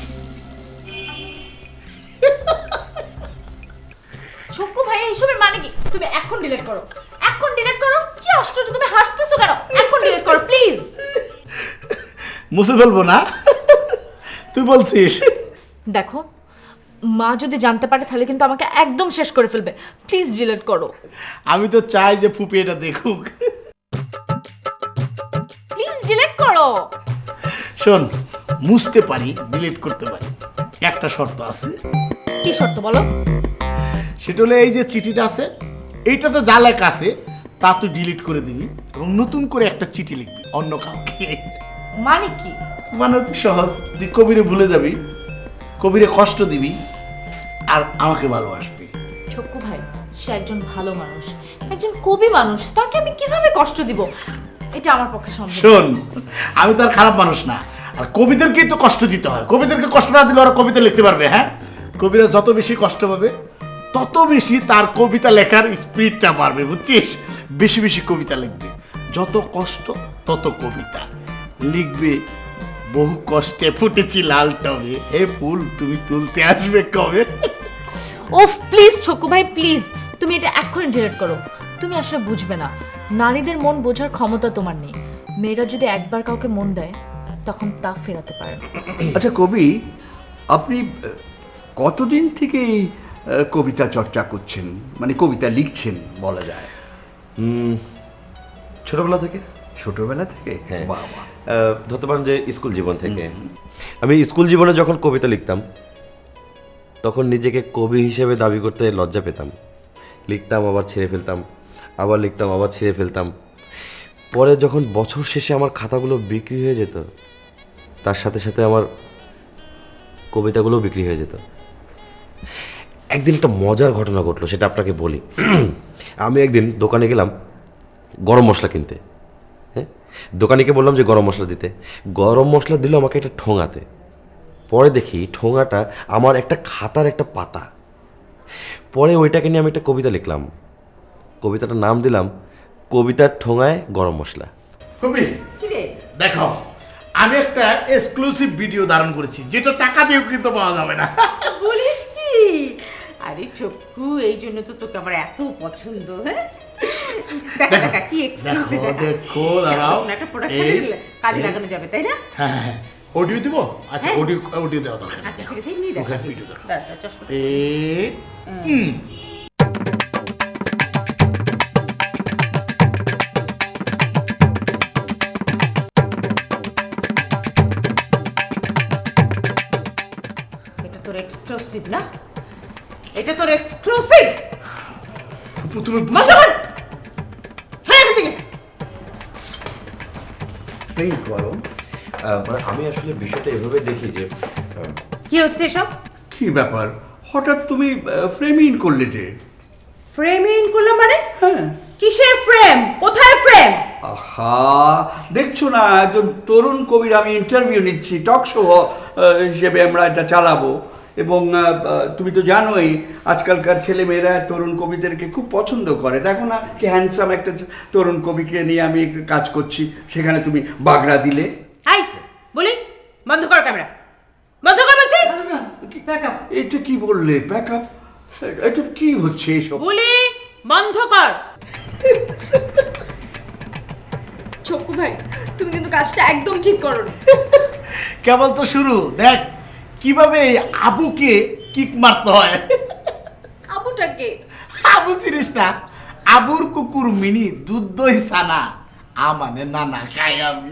ছক্কু ভাই, এইসবের মানে কি? তুমি এখন ডিলিট করো, এখন ডিলিট করো। কি আশ্চর্য, তুমি হাসতেছো কেন? এখন ডিলিট করো প্লিজ। মুছে ফেলবো না? তুই বলছিস? দেখো, মা যদি জানতে পারে তাহলে কিন্তু আমাকে একদম শেষ করে ফেলবে। প্লিজ ডিলিট করো। আমি তো চাই যে ফুপি এটা দেখুক। প্লিজ ডিলিট করো। শোন, মুছতে পারি, ডিলিট করতে পারি, একটা শর্ত আছে। কি শর্ত বলো? সেটা হলো এই যে চিঠিটা আছে, এইটাতে যা লেখা আছে তা তুই ডিলিট করে দিবি এবং নতুন করে একটা চিঠি লিখবি অন্য কাউকে। মানে কি? মানে তুই সহজ, তুই কবিরে ভুলে যাবি, কবিরে কষ্ট দিবি, আর আমাকে ভালোবাসবি। ছক্কু ভাই, সে একজন ভালো মানুষ, একজন কবি মানুষ, তাকে আমি কিভাবে কষ্ট দিব? এটা আমার পক্ষে সম্ভব। শোন, আমি তো আর খারাপ মানুষ না, আর কবিদেরকেই তো কষ্ট দিতে হয়। কবিদেরকে কষ্ট না দিলে ওরা কবিতা লিখতে পারবে? হ্যাঁ, কবিরা যত বেশি কষ্ট পাবে তত বেশি তার কবিতা লেখার স্পিডটা বাড়বে, বুঝছিস? বেশি বেশি কবিতা লিখবে, যত কষ্ট তত কবিতা লিখবে। বহু কষ্টে ফুটেছি লাল টবে, হে ফুল তুমি তুলতে আসবে কবে? ওফ প্লিজ ছকু ভাই প্লিজ, তুমি এটা এক্ষুনি ডিলিট করো। তুমি আসলে বুঝবে না, নারীদের মন বোঝার ক্ষমতা তোমার নেই। মেয়েরা যদি একবার কাউকে মন দেয় তখন তা ফেরাতে পারে না। আচ্ছা কবি, আপনি কতদিন থেকে এই কবিতা চর্চা করছেন, মানে কবিতা লিখছেন বলা যায়? ছোটবেলা থেকে। ছোটবেলা থেকে? হ্যাঁ, বাহ বাহ। ধরতে পারেন যে স্কুল জীবন থেকে। আমি স্কুল জীবনে যখন কবিতা লিখতাম তখন নিজেকে কবি হিসেবে দাবি করতে লজ্জা পেতাম। লিখতাম আবার ছেড়ে ফেলতাম, আবার লিখতাম আবার ছেড়ে ফেলতাম। পরে যখন বছর শেষে আমার খাতাগুলো বিক্রি হয়ে যেত, তার সাথে সাথে আমার কবিতাগুলোও বিক্রি হয়ে যেত। একদিন একটা মজার ঘটনা ঘটলো, সেটা আপনাকে বলি। আমি একদিন দোকানে গেলাম গরম মশলা কিনতে। হ্যাঁ, দোকানিকে বললাম যে গরম মশলা দিতে। গরম মশলা দিল আমাকে একটা ঠোঙাতে। পরে দেখি ঠোঙাটা আমার একটা খাতার একটা পাতা। পরে ওইটাকে নিয়ে আমি একটা কবিতা লিখলাম। কবিতাটার নাম দিলাম কবিতার ঠোঙায় গরম মশলা। কবি দেখো, আমি একটা এক্সক্লুসিভ ভিডিও ধারণ করেছি, যেটা টাকা দিয়েও কিন্তু পাওয়া যাবে না। বলিস কি? আরে চক্ষু, এই জন্য তো তোকে আমার এত পছন্দ। হ্যাঁ, দেখা দেখা কি এক্সক্লুসিভ। দেখো দাঁড়াও, একটা প্রোডাকশন কাজে লাগানো যাবে, তাই না? হ্যাঁ হ্যাঁ, অডিও দিব। আচ্ছা, অডিও দেওয়া দরকার। আচ্ছা ঠিক আছে, নিয়ে দেখা ভিডিও দরকার। দাঁড়া চশমা। এটা তোর এক্সক্লুসিভ না? এটা তোর এক্সক্লুসিভ। তুমি বন্ধ কর, ছাড় এখান থেকে। প্রিন্ট করো। মানে আমি আসলে বিষয়টা এভাবে দেখি যে কি হচ্ছে সব? কি ব্যাপার, হঠাৎ তুমি ফ্রেম ইন করলে যে? ফ্রেম ইন করলো মানে? হ্যাঁ। কিসের ফ্রেম? কোথায় ফ্রেম? আহা, দেখছো না একজন তরুণ কবির আমি ইন্টারভিউ নিচ্ছি, টক শো হিসেবে আমরা এটা চালাবো। এবং তুমি তো জানোই আজকালকার ছেলেমেয়েরা তরুণ কবিদেরকে খুব পছন্দ করে। দেখো না কি হ্যান্ডসাম একটা তরুণ কবিকে নিয়ে আমি একটু কাজ করছি, সেখানে তুমি বাগড়া দিলে। হাই বলি, বন্ধ কর ক্যামেরা, বন্ধ কর বলছি। এটা কি বললে? ব্যাকআপ? এটা কি হচ্ছে এসব? বলি বন্ধ কর। ছকু ভাই, তুমি কিন্তু কাজটা একদম ঠিক করো না। কেবল তো শুরু, দেখ কিভাবে আবুকে কিক মারতে হয়। আবুটাকে আবু চিনিস না? আবুর কুকুর মিনি দুধ দই ছানা, মানে নানা খাই আমি।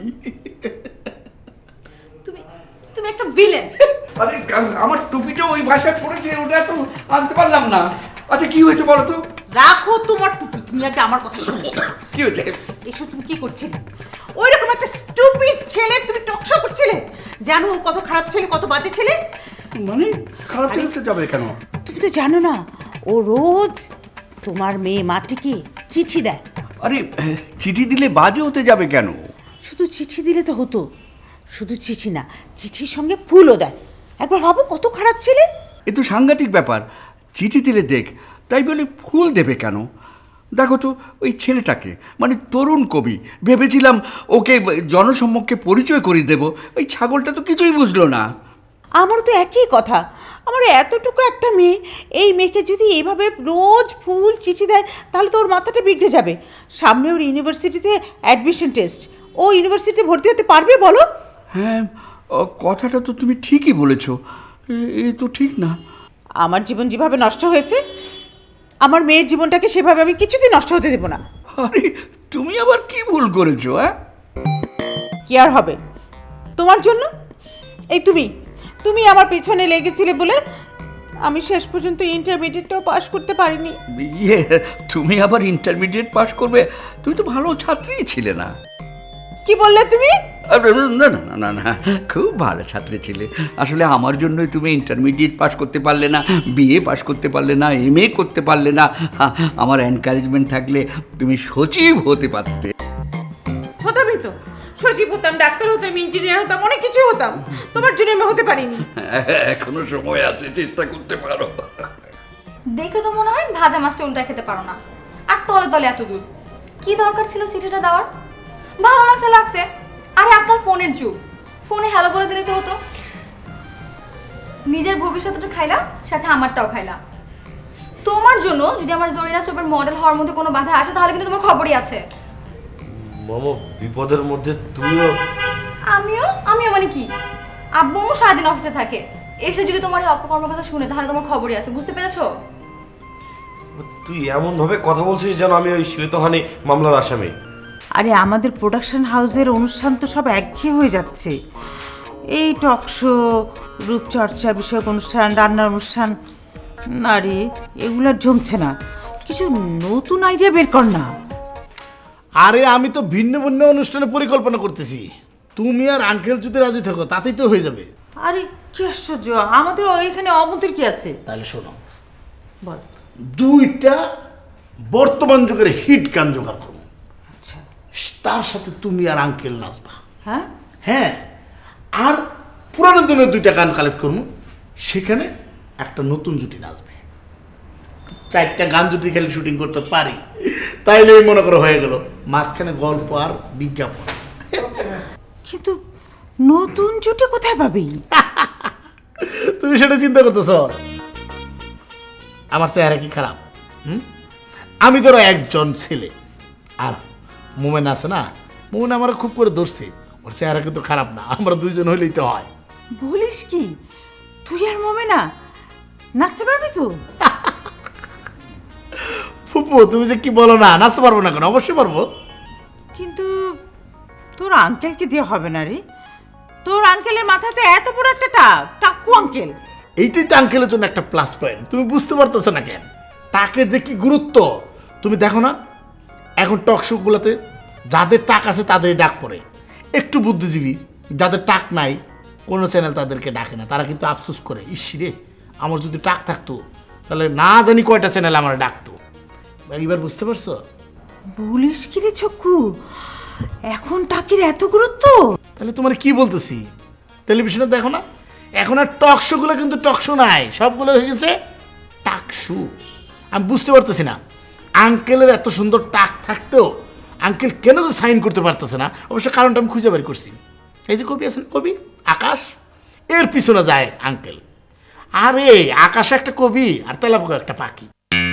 তুমি একটা ভিলেন। আরে আমার টুপিটা ওই ভাষায় পড়েছে, ওটা তো আনতে পারলাম না। আচ্ছা কি হয়েছে বলো তো? রাখো তোমার টুপি, তুমি আগে আমার কথা শোনো। কি হয়েছে? এসব তুমি কি করছিলে? ওই রকম একটা স্টুপিড ছেলে তুমি টকশো করছিলে। জানো ও কত খারাপ ছেলে, কত বাজে ছেলে। মানে খারাপ ছেলে তো যাবে কেন? তুমি তো জানো না, ও রোজ তোমার মেয়ে মাটিকে চিঠি দেয়। আরে চিঠি দিলে বাজে হতে যাবে কেন? শুধু চিঠি দিলে তো হতো। শুধু চিঠি না, চিঠির সঙ্গে ফুলও দেয়। একবার ভাবো কত খারাপ ছেলে। এ তো সাংঘাতিক ব্যাপার। চিঠি দিলে দেখ, তাই বলে ফুল দেবে কেন? দেখো তো ওই ছেলেটাকে, মানে তরুণ কবি, ভেবেছিলাম ওকে জনসম্মুখে পরিচয় করিয়ে দেব। ওই ছাগলটা তো কিছুই বুঝলো না। আমারও তো একই কথা। আমার এতটুকু একটা মেয়ে, এই মেয়েকে যদি এইভাবে রোজ ফুল চিঠি দেয় তাহলে তো ওর মাথাটা বিগড়ে যাবে। সামনে ওর ইউনিভার্সিটিতে অ্যাডমিশন টেস্ট, ও ইউনিভার্সিটিতে ভর্তি হতে পারবে বলো? হ্যাঁ, কথাটা তো তুমি ঠিকই বলেছ। এ তো ঠিক না। আমার জীবন যেভাবে নষ্ট হয়েছে, আমার মেয়ের জীবনটাকে সেভাবে আমি কিছুদিন নষ্ট হতে দেবো না। আরে তুমি আবার কি ভুল করেছো? হ্যাঁ, কি আর হবে তোমার জন্য? এই তুমি আমার পেছনে লেগেছিলে বলে আমি শেষ পর্যন্ত ইন্টারমিডিয়েটটাও পাশ করতে পারিনি। ইয়ে, তুমি আবার ইন্টারমিডিয়েট পাস করবে? তুমি তো ভালো ছাত্রী ছিলে না? কি বললে তুমি? না না না না না, খুব ভালো ছাত্রী ছিলে। আসলে আমার জন্যই তুমি ইন্টারমিডিয়েট পাস করতে পারলে না, বিএ পাস করতে পারলে না, এমএ করতে পারলে না। আমার এনকারেজমেন্ট থাকলে তুমি সচিব হতে পারতে। হতামই তো, সচিব হতাম, ডাক্তার হতাম, ইঞ্জিনিয়ার হতাম, অনেক কিছু হতাম। তোমার জন্য আমি হতে পারিনি। এখনো সময় আছে, চেষ্টা করতে পারো। দেখে তো মনে হয় ভাজা মাছটা উল্টা খেতে পারো না, আর তলে তলে এত দূর। কি দরকার ছিল চিঠিটা দেওয়ার? ভালো লাগছে লাগছে, আরে আজকাল ফোনের যুগ, ফোনে হ্যালো বলে দিলে তো হতো। নিজের ভবিষ্যৎটা খাইলা, সাথে আমারটাও খাইলা। তোমার জন্য যদি আমার জরিনা সুপার মডেল হওয়ার মধ্যে কোনো বাধা আসে তাহলে কিন্তু তোমার খবরই আছে। মামা বিপদের মধ্যে তুমিও। আমিও মানে কি, আব্বু সারাদিন অফিসে থাকে, এসে যদি তোমার এই অপকর্মের কথা শুনে তাহলে তোমার খবরই আছে, বুঝতে পেরেছো? তুই এমন ভাবে কথা বলছিস যেন আমি ওই শ্লীলতাহানি মামলার আসামি। আরে আমাদের প্রোডাকশন হাউসের অনুষ্ঠান তো সব একঘেয়ে হয়ে যাচ্ছে। এই টক শো, রূপচর্চা বিষয়ক অনুষ্ঠান, রান্নার অনুষ্ঠান, আরে এগুলো জমছে না। কিছু নতুন আইডিয়া বের কর না। আরে আমি তো ভিন্ন ভিন্ন অনুষ্ঠানের পরিকল্পনা করতেছি, তুমি আর আঙ্কেল যদি রাজি থাকো তাতেই তো হয়ে যাবে। আরে কি আশ্চর্য, আমাদের এখানে অমতের কি আছে? তাহলে শোনো, বল। 2টা বর্তমান যুগের হিট গান জোগাড় করবো, আচ্ছা, তার সাথে তুমি আর আঙ্কেল নাচবা। হ্যাঁ হ্যাঁ, আর পুরানো দিনের 2টা গান কালেক্ট করবো, সেখানে একটা নতুন জুটি নাচবে। 4টা গান জুটি খালি শুটিং করতে পারি, তাইলেই মনে করো হয়ে গেল, মাঝখানে গল্প আর বিজ্ঞাপন। কিন্তু নতুন জুটি কোথায় পাবি? তুমি সেটা চিন্তা করতেছ? আমার চেহারা কি খারাপ? আমি ধরো একজন ছেলে, আর মোমেন আছে না, মোমেন আমার খুব করে ধরছে, ওর চেহারা কিন্তু খারাপ না, আমরা 2জন হইলেই তো হয়। বলিস কি, তুই আর মমে না নাচতে পারবি তো? ফুপু তুমি যে কি বলো না, নাচতে পারবো না কেন? অবশ্যই পারবো। কিন্তু তোর আঙ্কেলকে দিয়ে হবে না রে, তোর আঙ্কেলের মাথাতে এত বড় একটা টাকু আঙ্কেল। এইটাই তো আঙ্কেলের জন্য একটা প্লাস পয়েন্ট, তুমি বুঝতে পারতেছো না কেন টাকের যে কি গুরুত্ব। তুমি দেখো না এখন টক শো গুলাতে যাদের টাক আছে তাদেরই ডাক পড়ে, একটু বুদ্ধিজীবী যাদের টাক নাই কোনো চ্যানেল তাদেরকে ডাকে না, তারা কিন্তু আফসোস করে, ইসিরে আমার যদি টাক থাকতো তাহলে না জানি কয়টা চ্যানেল আমার ডাকতো। এইবার বুঝতে পারছো? বলিস কি রে চক্কু, এখন টাকের এত গুরুত্ব? তাহলে তোমার কি বলতেছি, টেলিভিশনে দেখো না এখন আর টক শো গুলো কিন্তু টক শো নাই, সবগুলো হয়ে গেছে টাক শো। আমি বুঝতে পারতেছি না আঙ্কেলের এত সুন্দর টাক থাকতেও আঙ্কেল কেন যে সাইন করতে পারতেছে না। অবশ্য কারণটা আমি খুঁজে বের করছি, এই যে কবি আছেন, কবি আকাশ, এর পিছনে যায় আঙ্কেল। আরে আকাশ একটা কবি আর তেলাপোকা একটা পাখি।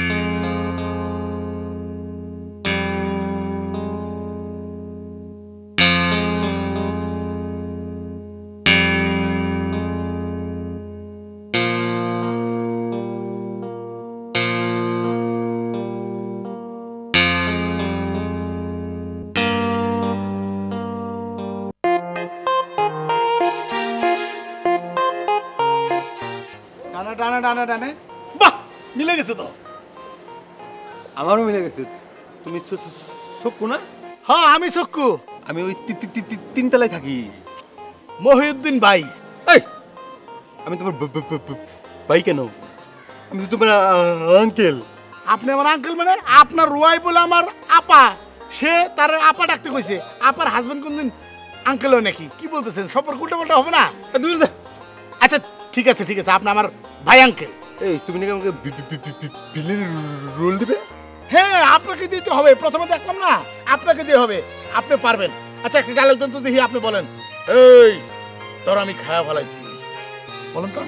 টানা টানা টানে, বাহ মিলে গেছে তো। আমারও মিলে গেছে। তুমি চক্কু না? হ্যাঁ আমি চক্কু, আমি ওই 3তলায় থাকি। মহিউদ্দিন ভাই। এই আমি তোমার ভাই কেন? আমি তো তোমার আঙ্কেল। আপনি আমার আঙ্কেল মানে? আপনার রোয়াই বলে আমার আপা, সে তার আপা ডাকতে কইছে। আপার হাজবেন্ড কোনদিন আঙ্কেল হয় নাকি? কি বলতেছেন, সম্পর্ক উল্টাপাল্টা হবে না? আচ্ছা ঠিক আছে ঠিক আছে, আপনি আমার ভাই আঙ্কেল। এই তুমি নাকি আমাকে ভিলেন রোল দিবে? হ্যাঁ আপনাকে দিতে হবে, প্রথমে দেখলাম না আপনাকে দিয়ে হবে, আপনি পারবেন। আচ্ছা একটা ডায়লগ দেন তো দেখি, আপনি বলেন। এই তোর আমি খায়া ফেলাইছি, বলেন তো।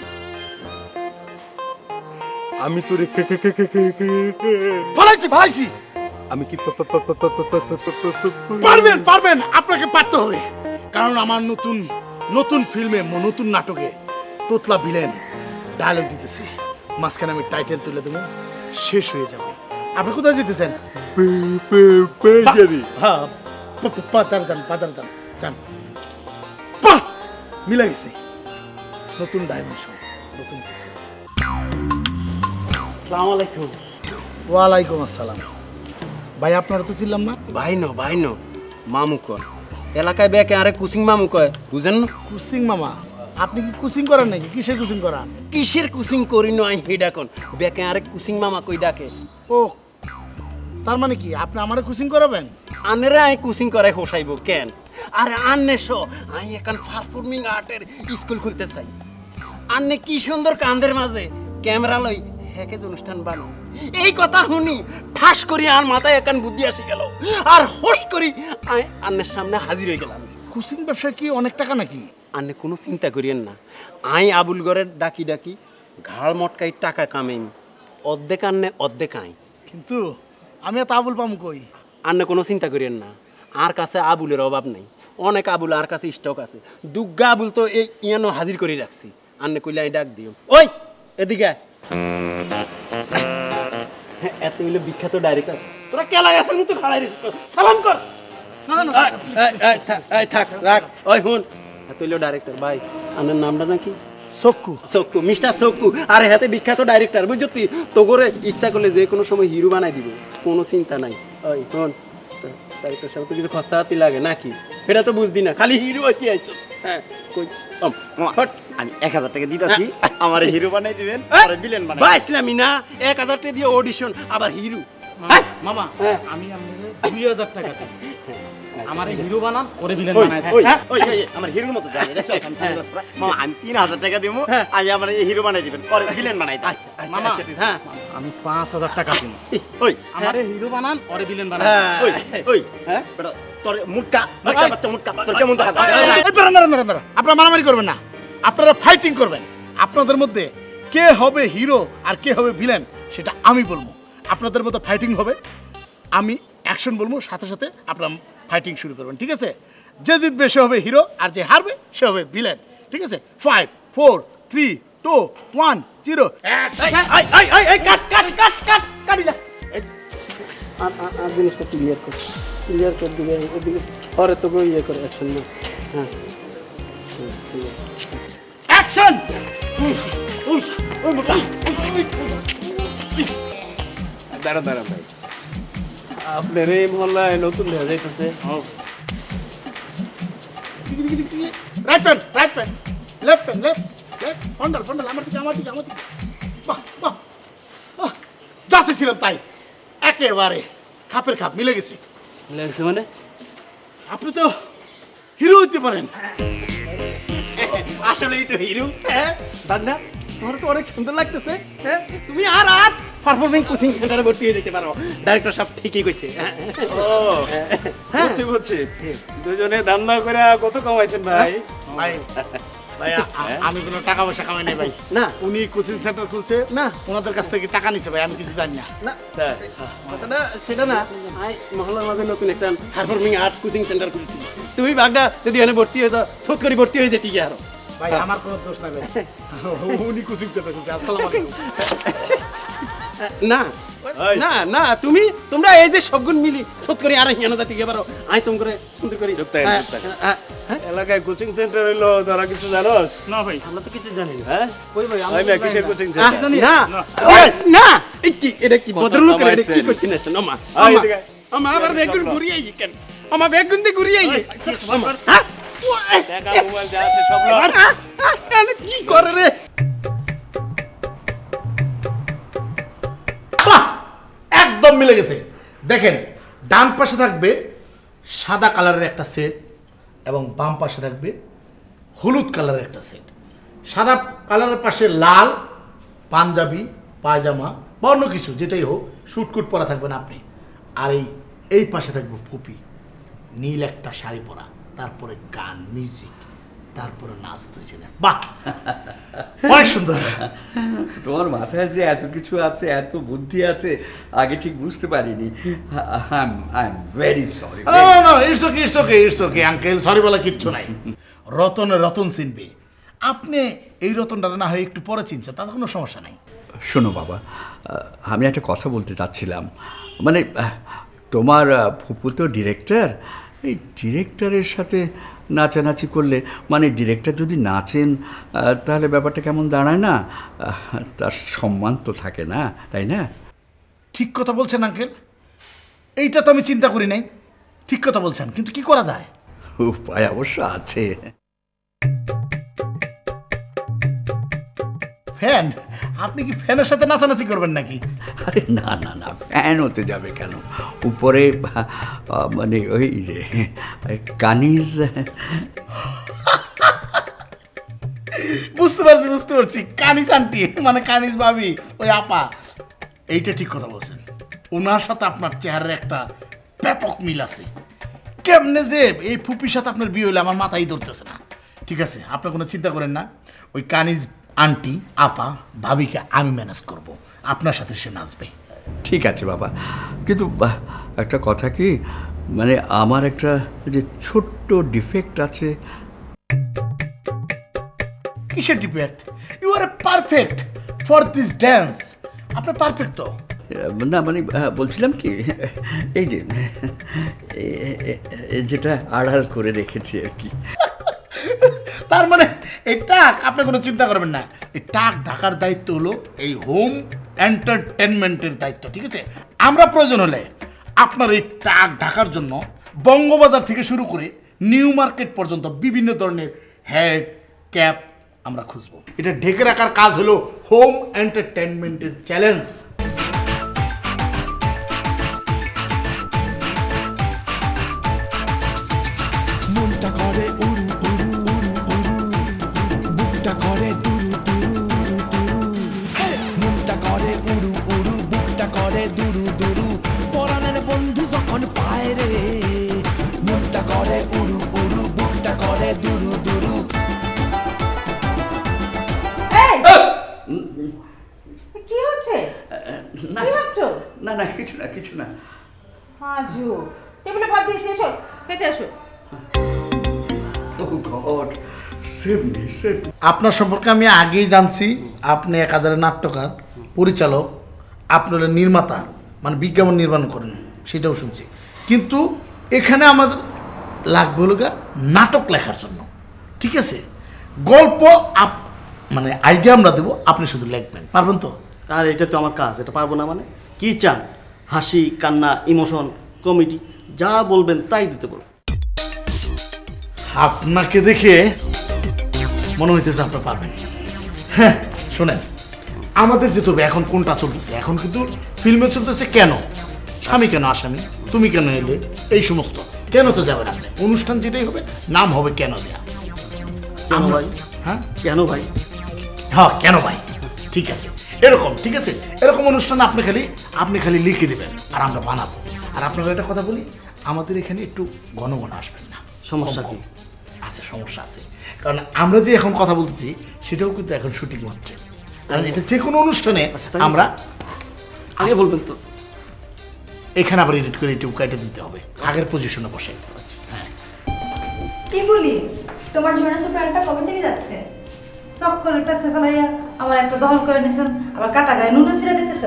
আমি তোরে ফেলাইছি ফেলাইছি। আমি কি পারবেন পারবেন, আপনাকে পারতে হবে, কারণ আমার নতুন নতুন ফিল্মে নতুন নাটকে তোতলা ভিলেন ডায়লগ দিতেছে, মাঝখানে আমি টাইটেল তুলে দেবো, শেষ হয়ে যাবে। আপনি কোথায় যেতেছেন? হ্যাঁ বাজারে যান, বাজারে যান যান। বাহ মিলে গেছে, নতুন ডাইমেনশন, নতুন কিছু। আসসালামু আলাইকুম। ওয়ালাইকুম আসসালাম। ভাই আপনারা তো ছিলাম না? ভাই নো মামু কয় এলাকায় বেকে আরে কুচিং মামু কয়, বুঝেন না? কুচিং মামা? আপনি কি কুচিং করেন নাকি? কিসের কুচিং করান? কিসের কুচিং করি নয় হেডা কোন বেকে আরে কুচিং মামা কই ডাকে। ও তার মানে কি আপনি আমারে কুচিং করাবেন? আনেরা আই কুচিং করে হোসাইব কেন? আরে আন্নেশো আমি এখন পারফর্মিং আর্টের স্কুল খুলতে চাই। আন্নে কি সুন্দর কান্দের মাঝে ক্যামেরা লই হ্যাকেজ অনুষ্ঠান বানো। এই কথা শুনি ঠাস করি আর মাথায় এখন বুদ্ধি আসি গেল, আর হোস করি আমি আন্নের সামনে হাজির হয়ে গেলাম। কুচিং ব্যবসা কি অনেক টাকা নাকি? আন্নে কোনো চিন্তা করিয়েন না, আই আবুল ঘরের ডাকি ডাকি ঘাড় মটকাই টাকা কামাইম, অর্ধেক আন্নে অর্ধেক আই। কিন্তু আমি এত আবুল পাম কই? আন্নে কোনো চিন্তা করিয়েন না, আর কাছে আবুলের অভাব নাই, অনেক আবুল আর কাছে স্টক আছে। দুগ্গা আবুল তো এই ইয়ানো হাজির করে রাখছি। আন্নে কইলে আমি ডাক দিও, ওই এদিকে এত হইলো বিখ্যাত ডাইরেক্টর, তোরা কেলা গাছের মতো খাড়াই রেছিস, সালাম কর। না না না থাক রাখ। ওই হুন, এত হইলো ডাইরেক্টর ভাই, আন্নের নামটা নাকি? চক্কু। চক্কু, মিস্টার চক্কু। আরে হাতে বিখ্যাত ডাইরেক্টর, বুঝছো তুই? তো করে ইচ্ছা করলে যে কোনো সময় হিরো বানাই দিব, কোনো চিন্তা নাই। ওই শোন, ডাইরেক্টর সাহেব তো কিছু খরচাপাতি লাগে নাকি? এটা তো বুঝদি না, খালি হিরো হইতে আইছো। হ্যাঁ কই আমি 1000 টাকা দিতেছি, আমার হিরো বানাই দিবেন, আরে ভিলেন বানাই। ভাই ইসলামী না, 1000 টাকা দিয়ে অডিশন, আবার হিরো। মামা আমি আপনাকে 2000 টাকা দিই, আমার হিরো বানান ওরে ভিলেন ওই, বানাই। ওই, ওই আমার হিরোর মতো জানি দেখছো আমি সানগ্লাস পরা। মামা আমি 3000 টাকা দেবো, আমি আমার হিরো বানাই দিবেন, ওরে ভিলেন বানাই দাও। মামা হ্যাঁ আমি 5000 টাকা দিই, ওই আমার হিরো বানান ওরে ভিলেন বানাই। ওই ওই হ্যাঁ বেটা তোর মুটকা মুটকা বাচ্চা মুটকা তোর কেমন দেখা যায়? দাঁড়ান, আপনারা মারামারি করবেন না, আপনারা ফাইটিং করবেন। আপনাদের মধ্যে কে হবে হিরো আর কে হবে ভিলেন সেটা আমি বলবো। আপনাদের মধ্যে ফাইটিং হবে, আমি অ্যাকশন বলবো, সাথে সাথে আপনারা ফাইটিং শুরু করবেন, ঠিক আছে? যে জিতবে সে হবে হিরো, আর যে হারবে সে হবে ভিলেন, ঠিক আছে? 5 4 3 2 1 0 কাটিলা। আর জিনিসটা ক্লিয়ার কর দিবে এদিকে, পরে তো ইয়ে করে অ্যাকশন না। হ্যাঁ অ্যাকশন। দাঁড়া ভাই, আপনার এই মহল্লায় নতুন দেখা যাইতেছে। রাইট প্যান লেফট ফন্ডাল আমার দিকে বাহ বাহ বাহ, যা চেয়েছিলাম তাই, একেবারে খাপের খাপ মিলে গেছে। লাগছে মানে আপনি তো হিরো হইতে পারেন। আসলেই তো হিরো। হ্যাঁ দাদা, তোমার তো অনেক সুন্দর লাগতেছে। হ্যাঁ তুমি আর পারফর্মিং কোচিং সেন্টারে ভর্তি হয়ে যেতে পারো, ডাইরেক্টর সাহেব ঠিকই কইছে। বুঝছি দুজনে ধান্দা করে কত কামাইছেন ভাই? ভাই আমি কোনো টাকা পয়সা কামাই নাই ভাই, না উনি কোচিং সেন্টার খুলছে, না ওনাদের কাছ থেকে টাকা নিছে ভাই, আমি কিছু জানি না। না কথাটা সেটা না, আই মহল্লার মাঝে নতুন একটা পারফর্মিং আর্ট কোচিং সেন্টার খুলছি, তুমি বাগদা যদি এখানে ভর্তি হয়ে যাও, শোধ করে ভর্তি হয়ে যেতে কি আরো। ভাই আমার কোনো দোষ নাই ভাই, উনি কোচিং সেন্টার খুলছে। আসসালামু আলাইকুম। না না না, তোমরা এই যে সবগুণ মিলি শোধ করে আর হিয়ানো জাতি গে পারো, আই তুমি করে সুন্দর করি। এলাকায় কোচিং সেন্টার হইলো, তোরা কিছু জানোস? না ভাই আমরা তো কিছু জানি না। হ্যাঁ কই ভাই আমি কিসের কোচিং সেন্টার? না না, এই কি এটা কি ভদ্রলোক এটা কি করতে নেছ না মা? আমা আবার বেগুন ঘুরিয়ে আই কেন? আমা বেগুন দিয়ে ঘুরিয়ে আই। হ্যাঁ টাকা মোবাইল যা আছে সব লও। কি করে রে? একদম মিলে গেছে। দেখেন, ডান পাশে থাকবে সাদা কালারের একটা সেট এবং বাম পাশে থাকবে হলুদ কালারের একটা সেট। সাদা কালারের পাশে লাল পাঞ্জাবি পায়জামা বা অন্য কিছু যেটাই হোক, শুটকুট পরা থাকবেন আপনি, আর এই পাশে থাকবে পপি, নীল একটা শাড়ি পরা, তারপরে গান মিউজিক, তারপরে নাচ দুইজনে। বাহ, অনেক সুন্দর। তোমার মাথায় যে এত কিছু আছে, এত বুদ্ধি আছে, আগে ঠিক বুঝতে পারিনি। I am very sorry. It's okay uncle, sorry বলা কিচ্ছু নাই। রতন চিনবে, আপনি এই রতনটা না হয় একটু পরে চিনছেন, তাতে কোনো সমস্যা নাই। শোনো বাবা, আমি একটা কথা বলতে চাচ্ছিলাম, মানে তোমার ফুপু তো ডিরেক্টর, এই ডিরেক্টরের সাথে নাচানাচি করলে, মানে ডিরেক্টর যদি নাচেন তাহলে ব্যাপারটা কেমন দাঁড়ায় না? তার সম্মান তো থাকে না, তাই না? ঠিক কথা বলছেন আঙ্কেল, এইটা তো আমি চিন্তা করি নাই। ঠিক কথা বলছেন, কিন্তু কি করা যায়? উপায় অবশ্য আছে। ফ্যান? আপনি কি ফ্যানের সাথে নাচানাচি করবেন নাকি? আরে না না না, ফ্যান হতে যাবে কেন? উপরে মানে ওই যে কানিজ। বুঝতে পারছি, কানিজ আন্টি মানে কানিজ ভাবি, ওই আপা। এইটা ঠিক কথা বলছেন, ওনার সাথে আপনার চেহারার একটা ব্যাপক মিল আছে। কেমনে যে এই ফুপির সাথে আপনার বিয়ে হলে আমার মাথায় ধরতেছে না। ঠিক আছে, আপনার কোনো চিন্তা করেন না, ওই কানিজ আন্টি আপা ভাবিকে আমি ম্যানেজ করব, আপনার সাথে সে নাচবে। ঠিক আছে বাবা, কিন্তু একটা কথা কি, মানে আমার একটা যে ছোট্ট ডিফেক্ট আছে। কিসের defect? You are perfect for this dance. আপনার পারফেক্ট তো না, মানে বলছিলাম কি, এই যে যেটা আড়াল করে রেখেছি আর কি। তার মানে এই টাক আপনি কোনো চিন্তা করবেন না, এই টাক ঢাকার দায়িত্ব হলো এই হোম এন্টারটেনমেন্টের দায়িত্ব। ঠিক আছে, আমরা প্রয়োজন হলে আপনার এই টাক ঢাকার জন্য বঙ্গবাজার থেকে শুরু করে নিউ মার্কেট পর্যন্ত বিভিন্ন ধরনের হেড ক্যাপ আমরা খুঁজবো। এটা ঢেকে রাখার কাজ হলো হোম এন্টারটেনমেন্টের চ্যালেঞ্জ। মনটা করে উড়ু উড়ু উড়ু উড়ু, বুকটা করে দুরু দুরু দুরু দুরু, মনটা করে উড়ু উড়ু, বুকটা করে দুরু দুরু, পরাণের বন্ধু যখন পায় রে, মনটা করে উড়ু উড়ু, বুকটা করে দুরু দুরু। কি হচ্ছে? না কি ভাবছো? না না, কিছু না কিছু না। আজু টেবিলে ভাত দিয়েছি, এসো খেতে আসো। আপনার সম্পর্কে আমি আগেই জানছি, আপনি একাধারে নাট্যকার, পরিচালক, আপনি হলেন নির্মাতা, মানে বিজ্ঞাপন নির্মাণ করেন, সেটাও শুনছি। কিন্তু এখানে আমাদের লাগবে হলো নাটক লেখার জন্য। ঠিক আছে, গল্প মানে আইডিয়া আমরা দেবো, আপনি শুধু লিখবেন, পারবেন তো? আর এটা তো আমার কাজ, এটা পারবো না মানে? কি চান? হাসি, কান্না, ইমোশন, কমেডি, যা বলবেন তাই দিতে বলবো। আপনাকে দেখে মনে হইতেছে আপনি পারবেন। হ্যাঁ শোনেন, আমাদের যেতে হবে এখন কোনটা চলতেছে, এখন কিন্তু ফিল্মে চলতেছে কেন, স্বামী কেন আসামি, তুমি কেন এলে, এই সমস্ত। কেন তো যাবেন আপনি, অনুষ্ঠান যেটাই হবে নাম হবে কেন দেয়া। কেন ভাই? হ্যাঁ কেন ভাই? হ্যাঁ কেন ভাই, ঠিক আছে এরকম, ঠিক আছে এরকম অনুষ্ঠান আপনি খালি লিখে দেবেন আর আমরা বানাবো। আর আপনাকে একটা কথা বলি, আমাদের এখানে একটু ঘন ঘন আসবেন না। সমস্যা কি? আছে, সমস্যা আছে, কারণ আমরা যে এখন কথা বলতেছি সেটাও কিন্তু এখন শুটিং হচ্ছে, কারণ এটা যে কোনো অনুষ্ঠানে আমরা আগে বলবেন তো। এখানে আবার এডিট করে একটু কেটে দিতে হবে, আগের পজিশনে বসে। হ্যাঁ কি বলি, তোমার জোনাসের প্ল্যানটা কবে থেকে যাচ্ছে? সব করে পেছে ফেলাইয়া আমার একটা দহল করে নিছেন, আবার কাটা গায়ে নুন ছিঁড়ে দিতেছেন।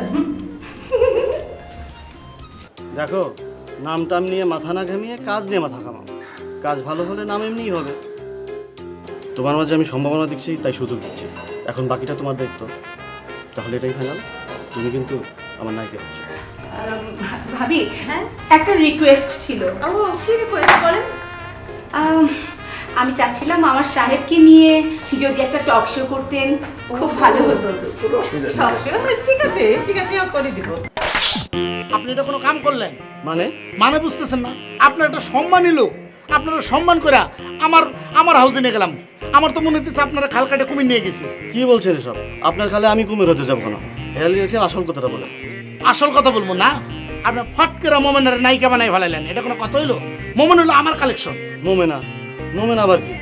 দেখো, নাম টাম নিয়ে মাথা না ঘামিয়ে কাজ নিয়ে মাথা ঘামাও। কাজ ভালো হলে নাম এমনিই হবে। তোমার মাঝে আমি সম্ভাবনা দেখছি, তাই সুযোগ দিচ্ছি। এখন বাকিটা তোমার দায়িত্ব। তাহলে এটাই ফাইনাল, তুমি কিন্তু আমার নায়িকা হচ্ছে। ভাবি, একটা রিকোয়েস্ট ছিল। ও কি রিকোয়েস্ট বলেন? আমি চাচ্ছিলাম আমার সাহেবকে নিয়ে যদি একটা টক শো করতেন, খুব ভালো হতো। ঠিক আছে ঠিক আছে, করে দিব। আপনি এটা কোনো কাম করলেন মানে বুঝতেছেন না? আপনার একটা সম্মান এলো, আপনারা সম্মান করে আমার হাউসে নিয়ে গেলাম। আমার তো মনে হচ্ছে আপনারা খাল কাটে কুমির নিয়ে গেছে। কি বলছেন এসব? আপনার খালে আমি কুমির হতে যাবো কেন? হেয়ালি রেখে আসল কথাটা বলে। আসল কথা বলবো না, আপনার ফট করে মোমেনের নায়িকা বানাই ফেলাইলেন, এটা কোনো কথা হইলো? মোমেন হলো আমার কালেকশন। মোমেন আবার কি?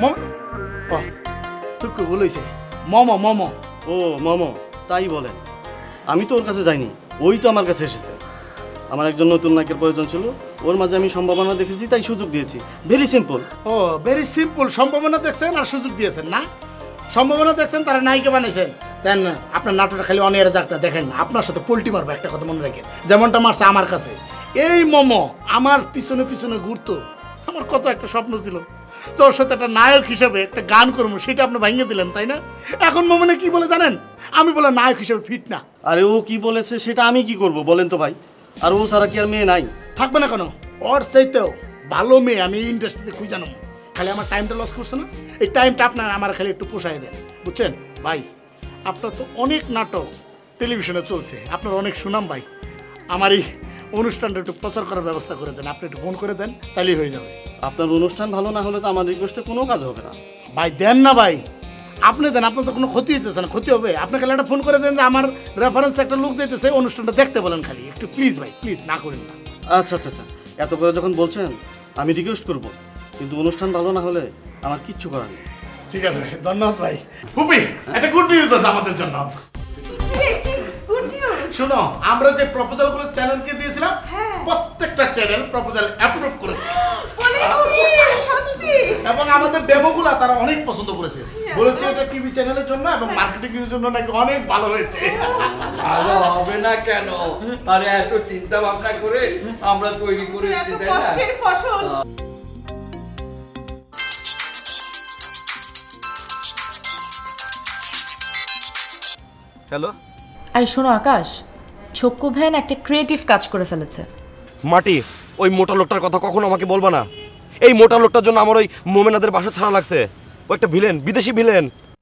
ঠিক করে বলেছে, মোমো। ও মোমো, তাই বলেন? আমি তো ওর কাছে যাইনি, ওই তো আমার কাছে এসেছে। আমার একজন নতুন নায়কের প্রয়োজন ছিল, ওর মাঝে আমি সম্ভাবনা দেখেছি, তাই সুযোগ দিয়েছি। Very simple. ও ভেরি সিম্পল, সম্ভাবনা দেখছেন আর সুযোগ দিয়েছেন না? সম্ভাবনা দেখছেন, তারা নায়িকা বানিয়েছেন, দেন আপনার নাটকটা খালি অনিয়ারে যাকটা দেখেন, আপনার সাথে পোল্টি মারবো, একটা কথা মনে রাখেন, যেমনটা মারছে আমার কাছে। এই মোমো আমার পিছনে পিছনে ঘুরতো, আমার কত একটা স্বপ্ন ছিল তোর সাথে একটা নায়ক হিসেবে একটা গান করবো, সেটা আপনি ভাঙিয়ে দিলেন, তাই না? এখন মোমনে কি বলে জানেন? আমি বলে নায়ক হিসেবে ফিট না। আরে ও কি বলেছে সেটা আমি কি করব বলেন তো ভাই? আর ও সারা কি আর মেয়ে নাই? থাকবে না কেন? ওর চাইতেও ভালো মেয়ে আমি এই ইন্ডাস্ট্রিতে খুঁজে জানো। খালি আমার টাইমটা লস করছে না, এই টাইমটা আপনার আমার খালি একটু পোষায় দেন, বুঝছেন ভাই? আপনার তো অনেক নাটক টেলিভিশনে চলছে, আপনার অনেক সুনাম ভাই। আমার এই অনুষ্ঠানটা একটু প্রচার করার ব্যবস্থা করে দেন, আপনি একটু ফোন করে দেন, তাহলেই হয়ে যাবে। আপনার অনুষ্ঠান ভালো না হলে তো আমার রিকোয়েস্টে কোনো কাজ হবে না। ভাই দেন না ভাই, আপনি দেন, আপনার তো কোনো ক্ষতি হইতেছে না। ক্ষতি হবে, আপনি খালি একটা ফোন করে দেন যে আমার রেফারেন্স একটা লোক যাইতেছে, অনুষ্ঠানটা দেখতে বলেন খালি একটু, প্লিজ ভাই, প্লিজ না করেন না। আচ্ছা আচ্ছা আচ্ছা, এত করে যখন বলছেন আমি রিকোয়েস্ট করব, কিন্তু অনুষ্ঠান ভালো না হলে আমার কিচ্ছু করার নেই। ঠিক আছে ভাই, ধন্যবাদ ভাই। ফুপি, একটা গুড নিউজ আছে আমাদের জন্য। শোনো, আমরা যে প্রপোজালগুলো চ্যানেলকে দিয়েছিলাম, প্রত্যেকটা চ্যানেল প্রপোজাল অ্যাপ্রুভ করেছে এবং আমাদের ডেমোগুলো তারা অনেক পছন্দ করেছে। বলেছে এটা টিভি চ্যানেলের জন্য এবং মার্কেটিং এর জন্য নাকি অনেক ভালো হয়েছে। ভালো হবে না কেন? আরে এত চিন্তা ভাবনা করে আমরা তৈরি করেছি, তাই না? হ্যালো আর শোনো আকাশ, ছক্কু ভ্যান একটা ক্রিয়েটিভ কাজ করে ফেলেছে। মাটি, ওই মোটা লোকটার কথা কখনো আমাকে বলবা না। এই মোটা লোকটার জন্য আমার ওই মোমেনাদের বাসা ছাড়া লাগছে। ও একটা ভিলেন, বিদেশি ভিলেন।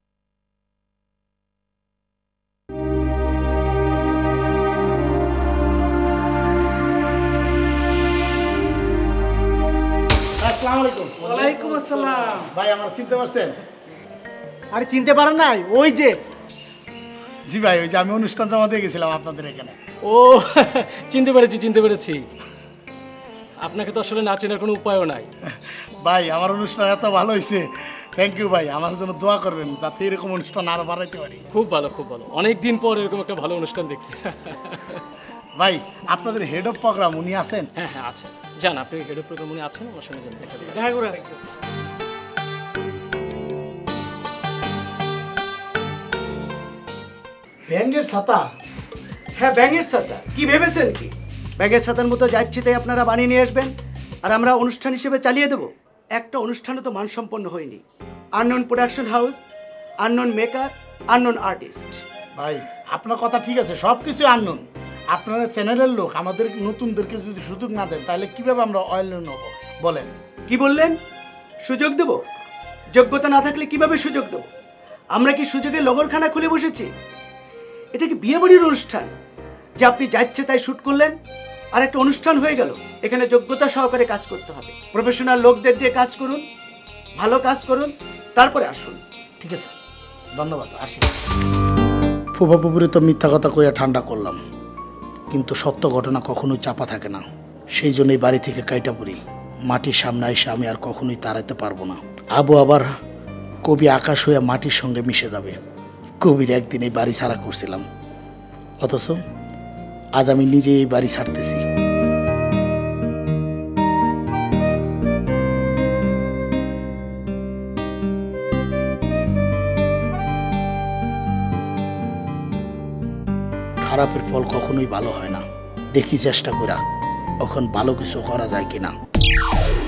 আসসালামু আলাইকুম। ওয়ালাইকুম আসসালাম। ভাই আমার চিনতে পারছেন? আরে চিনতে পারেন নাই? ওই যে। জি ভাই, ওই যে আমি অনুষ্ঠান জমা দিয়ে গেছিলাম আপনাদের এখানে। ও চিনতে পেরেছি। আপনাকে তো আসলে না চেনার কোনো উপায়ও নাই। ভাই আমার অনুষ্ঠান এত ভালো হয়েছে, থ্যাংক ইউ ভাই। আমার জন্য দোয়া করবেন যাতে এরকম অনুষ্ঠান আরো বাড়াইতে পারি। খুব ভালো। অনেক দিন পর এরকম একটা ভালো অনুষ্ঠান দেখছি। ভাই আপনাদের হেড অফ প্রোগ্রাম উনি আছেন? হ্যাঁ আছেন। জান, আপনি হেড অফ প্রোগ্রাম উনি আছেন, আমার সঙ্গে যান, দেখা করে আসেন। ব্যাঙের ছাতা? হ্যাঁ ব্যাঙের ছাতা। কি ভেবেছেন কি ব্যাঙের ছাতার মতো যাচ্ছি তাই আপনারা বানিয়ে নিয়ে আসবেন আর আমরা অনুষ্ঠান হিসেবে চালিয়ে দেব? একটা অনুষ্ঠানও তো মানসম্পন্ন হয়নি। Unknown production house, unknown maker, unknown artist. ভাই আপনার কথা ঠিক আছে, সব কিছু আননোন। আপনারা চ্যানেলের লোক, আমাদের নতুনদেরকে যদি সুযোগ না দেন তাহলে কিভাবে আমরা অয়েল নেব বলেন? কি বললেন? সুযোগ দেব? যোগ্যতা না থাকলে কিভাবে সুযোগ দেব? আমরা কি সুযোগের লগরখানা খুলে বসেছি? এটা কি বিয়ে বাড়ির অনুষ্ঠান যে আপনি যাচ্ছে তাই শুট করলেন আর একটা অনুষ্ঠান হয়ে গেল? এখানে যোগ্যতা সহকারে কাজ করতে হবে। প্রফেশনাল লোকদের দিয়ে কাজ করুন, ভালো কাজ করুন, তারপরে আসুন। ঠিক আছে, ধন্যবাদ, আসি। ফুফা পুকুরে তো মিথ্যা কথা কইয়া ঠান্ডা করলাম, কিন্তু সত্য ঘটনা কখনোই চাপা থাকে না। সেই জন্যই বাড়ি থেকে কাইটা পড়ি। মাটির সামনে এসে আমি আর কখনোই তাড়াইতে পারবো না। আবু আবার কবি আকাশ হইয়া মাটির সঙ্গে মিশে যাবে। কবির একদিন এই বাড়ি ছাড়া করছিলাম, অথচ আজ আমি নিজে এই বাড়ি ছাড়তেছি। খারাপের ফল কখনোই ভালো হয় না। দেখি চেষ্টা করা এখন ভালো কিছু করা যায় কিনা।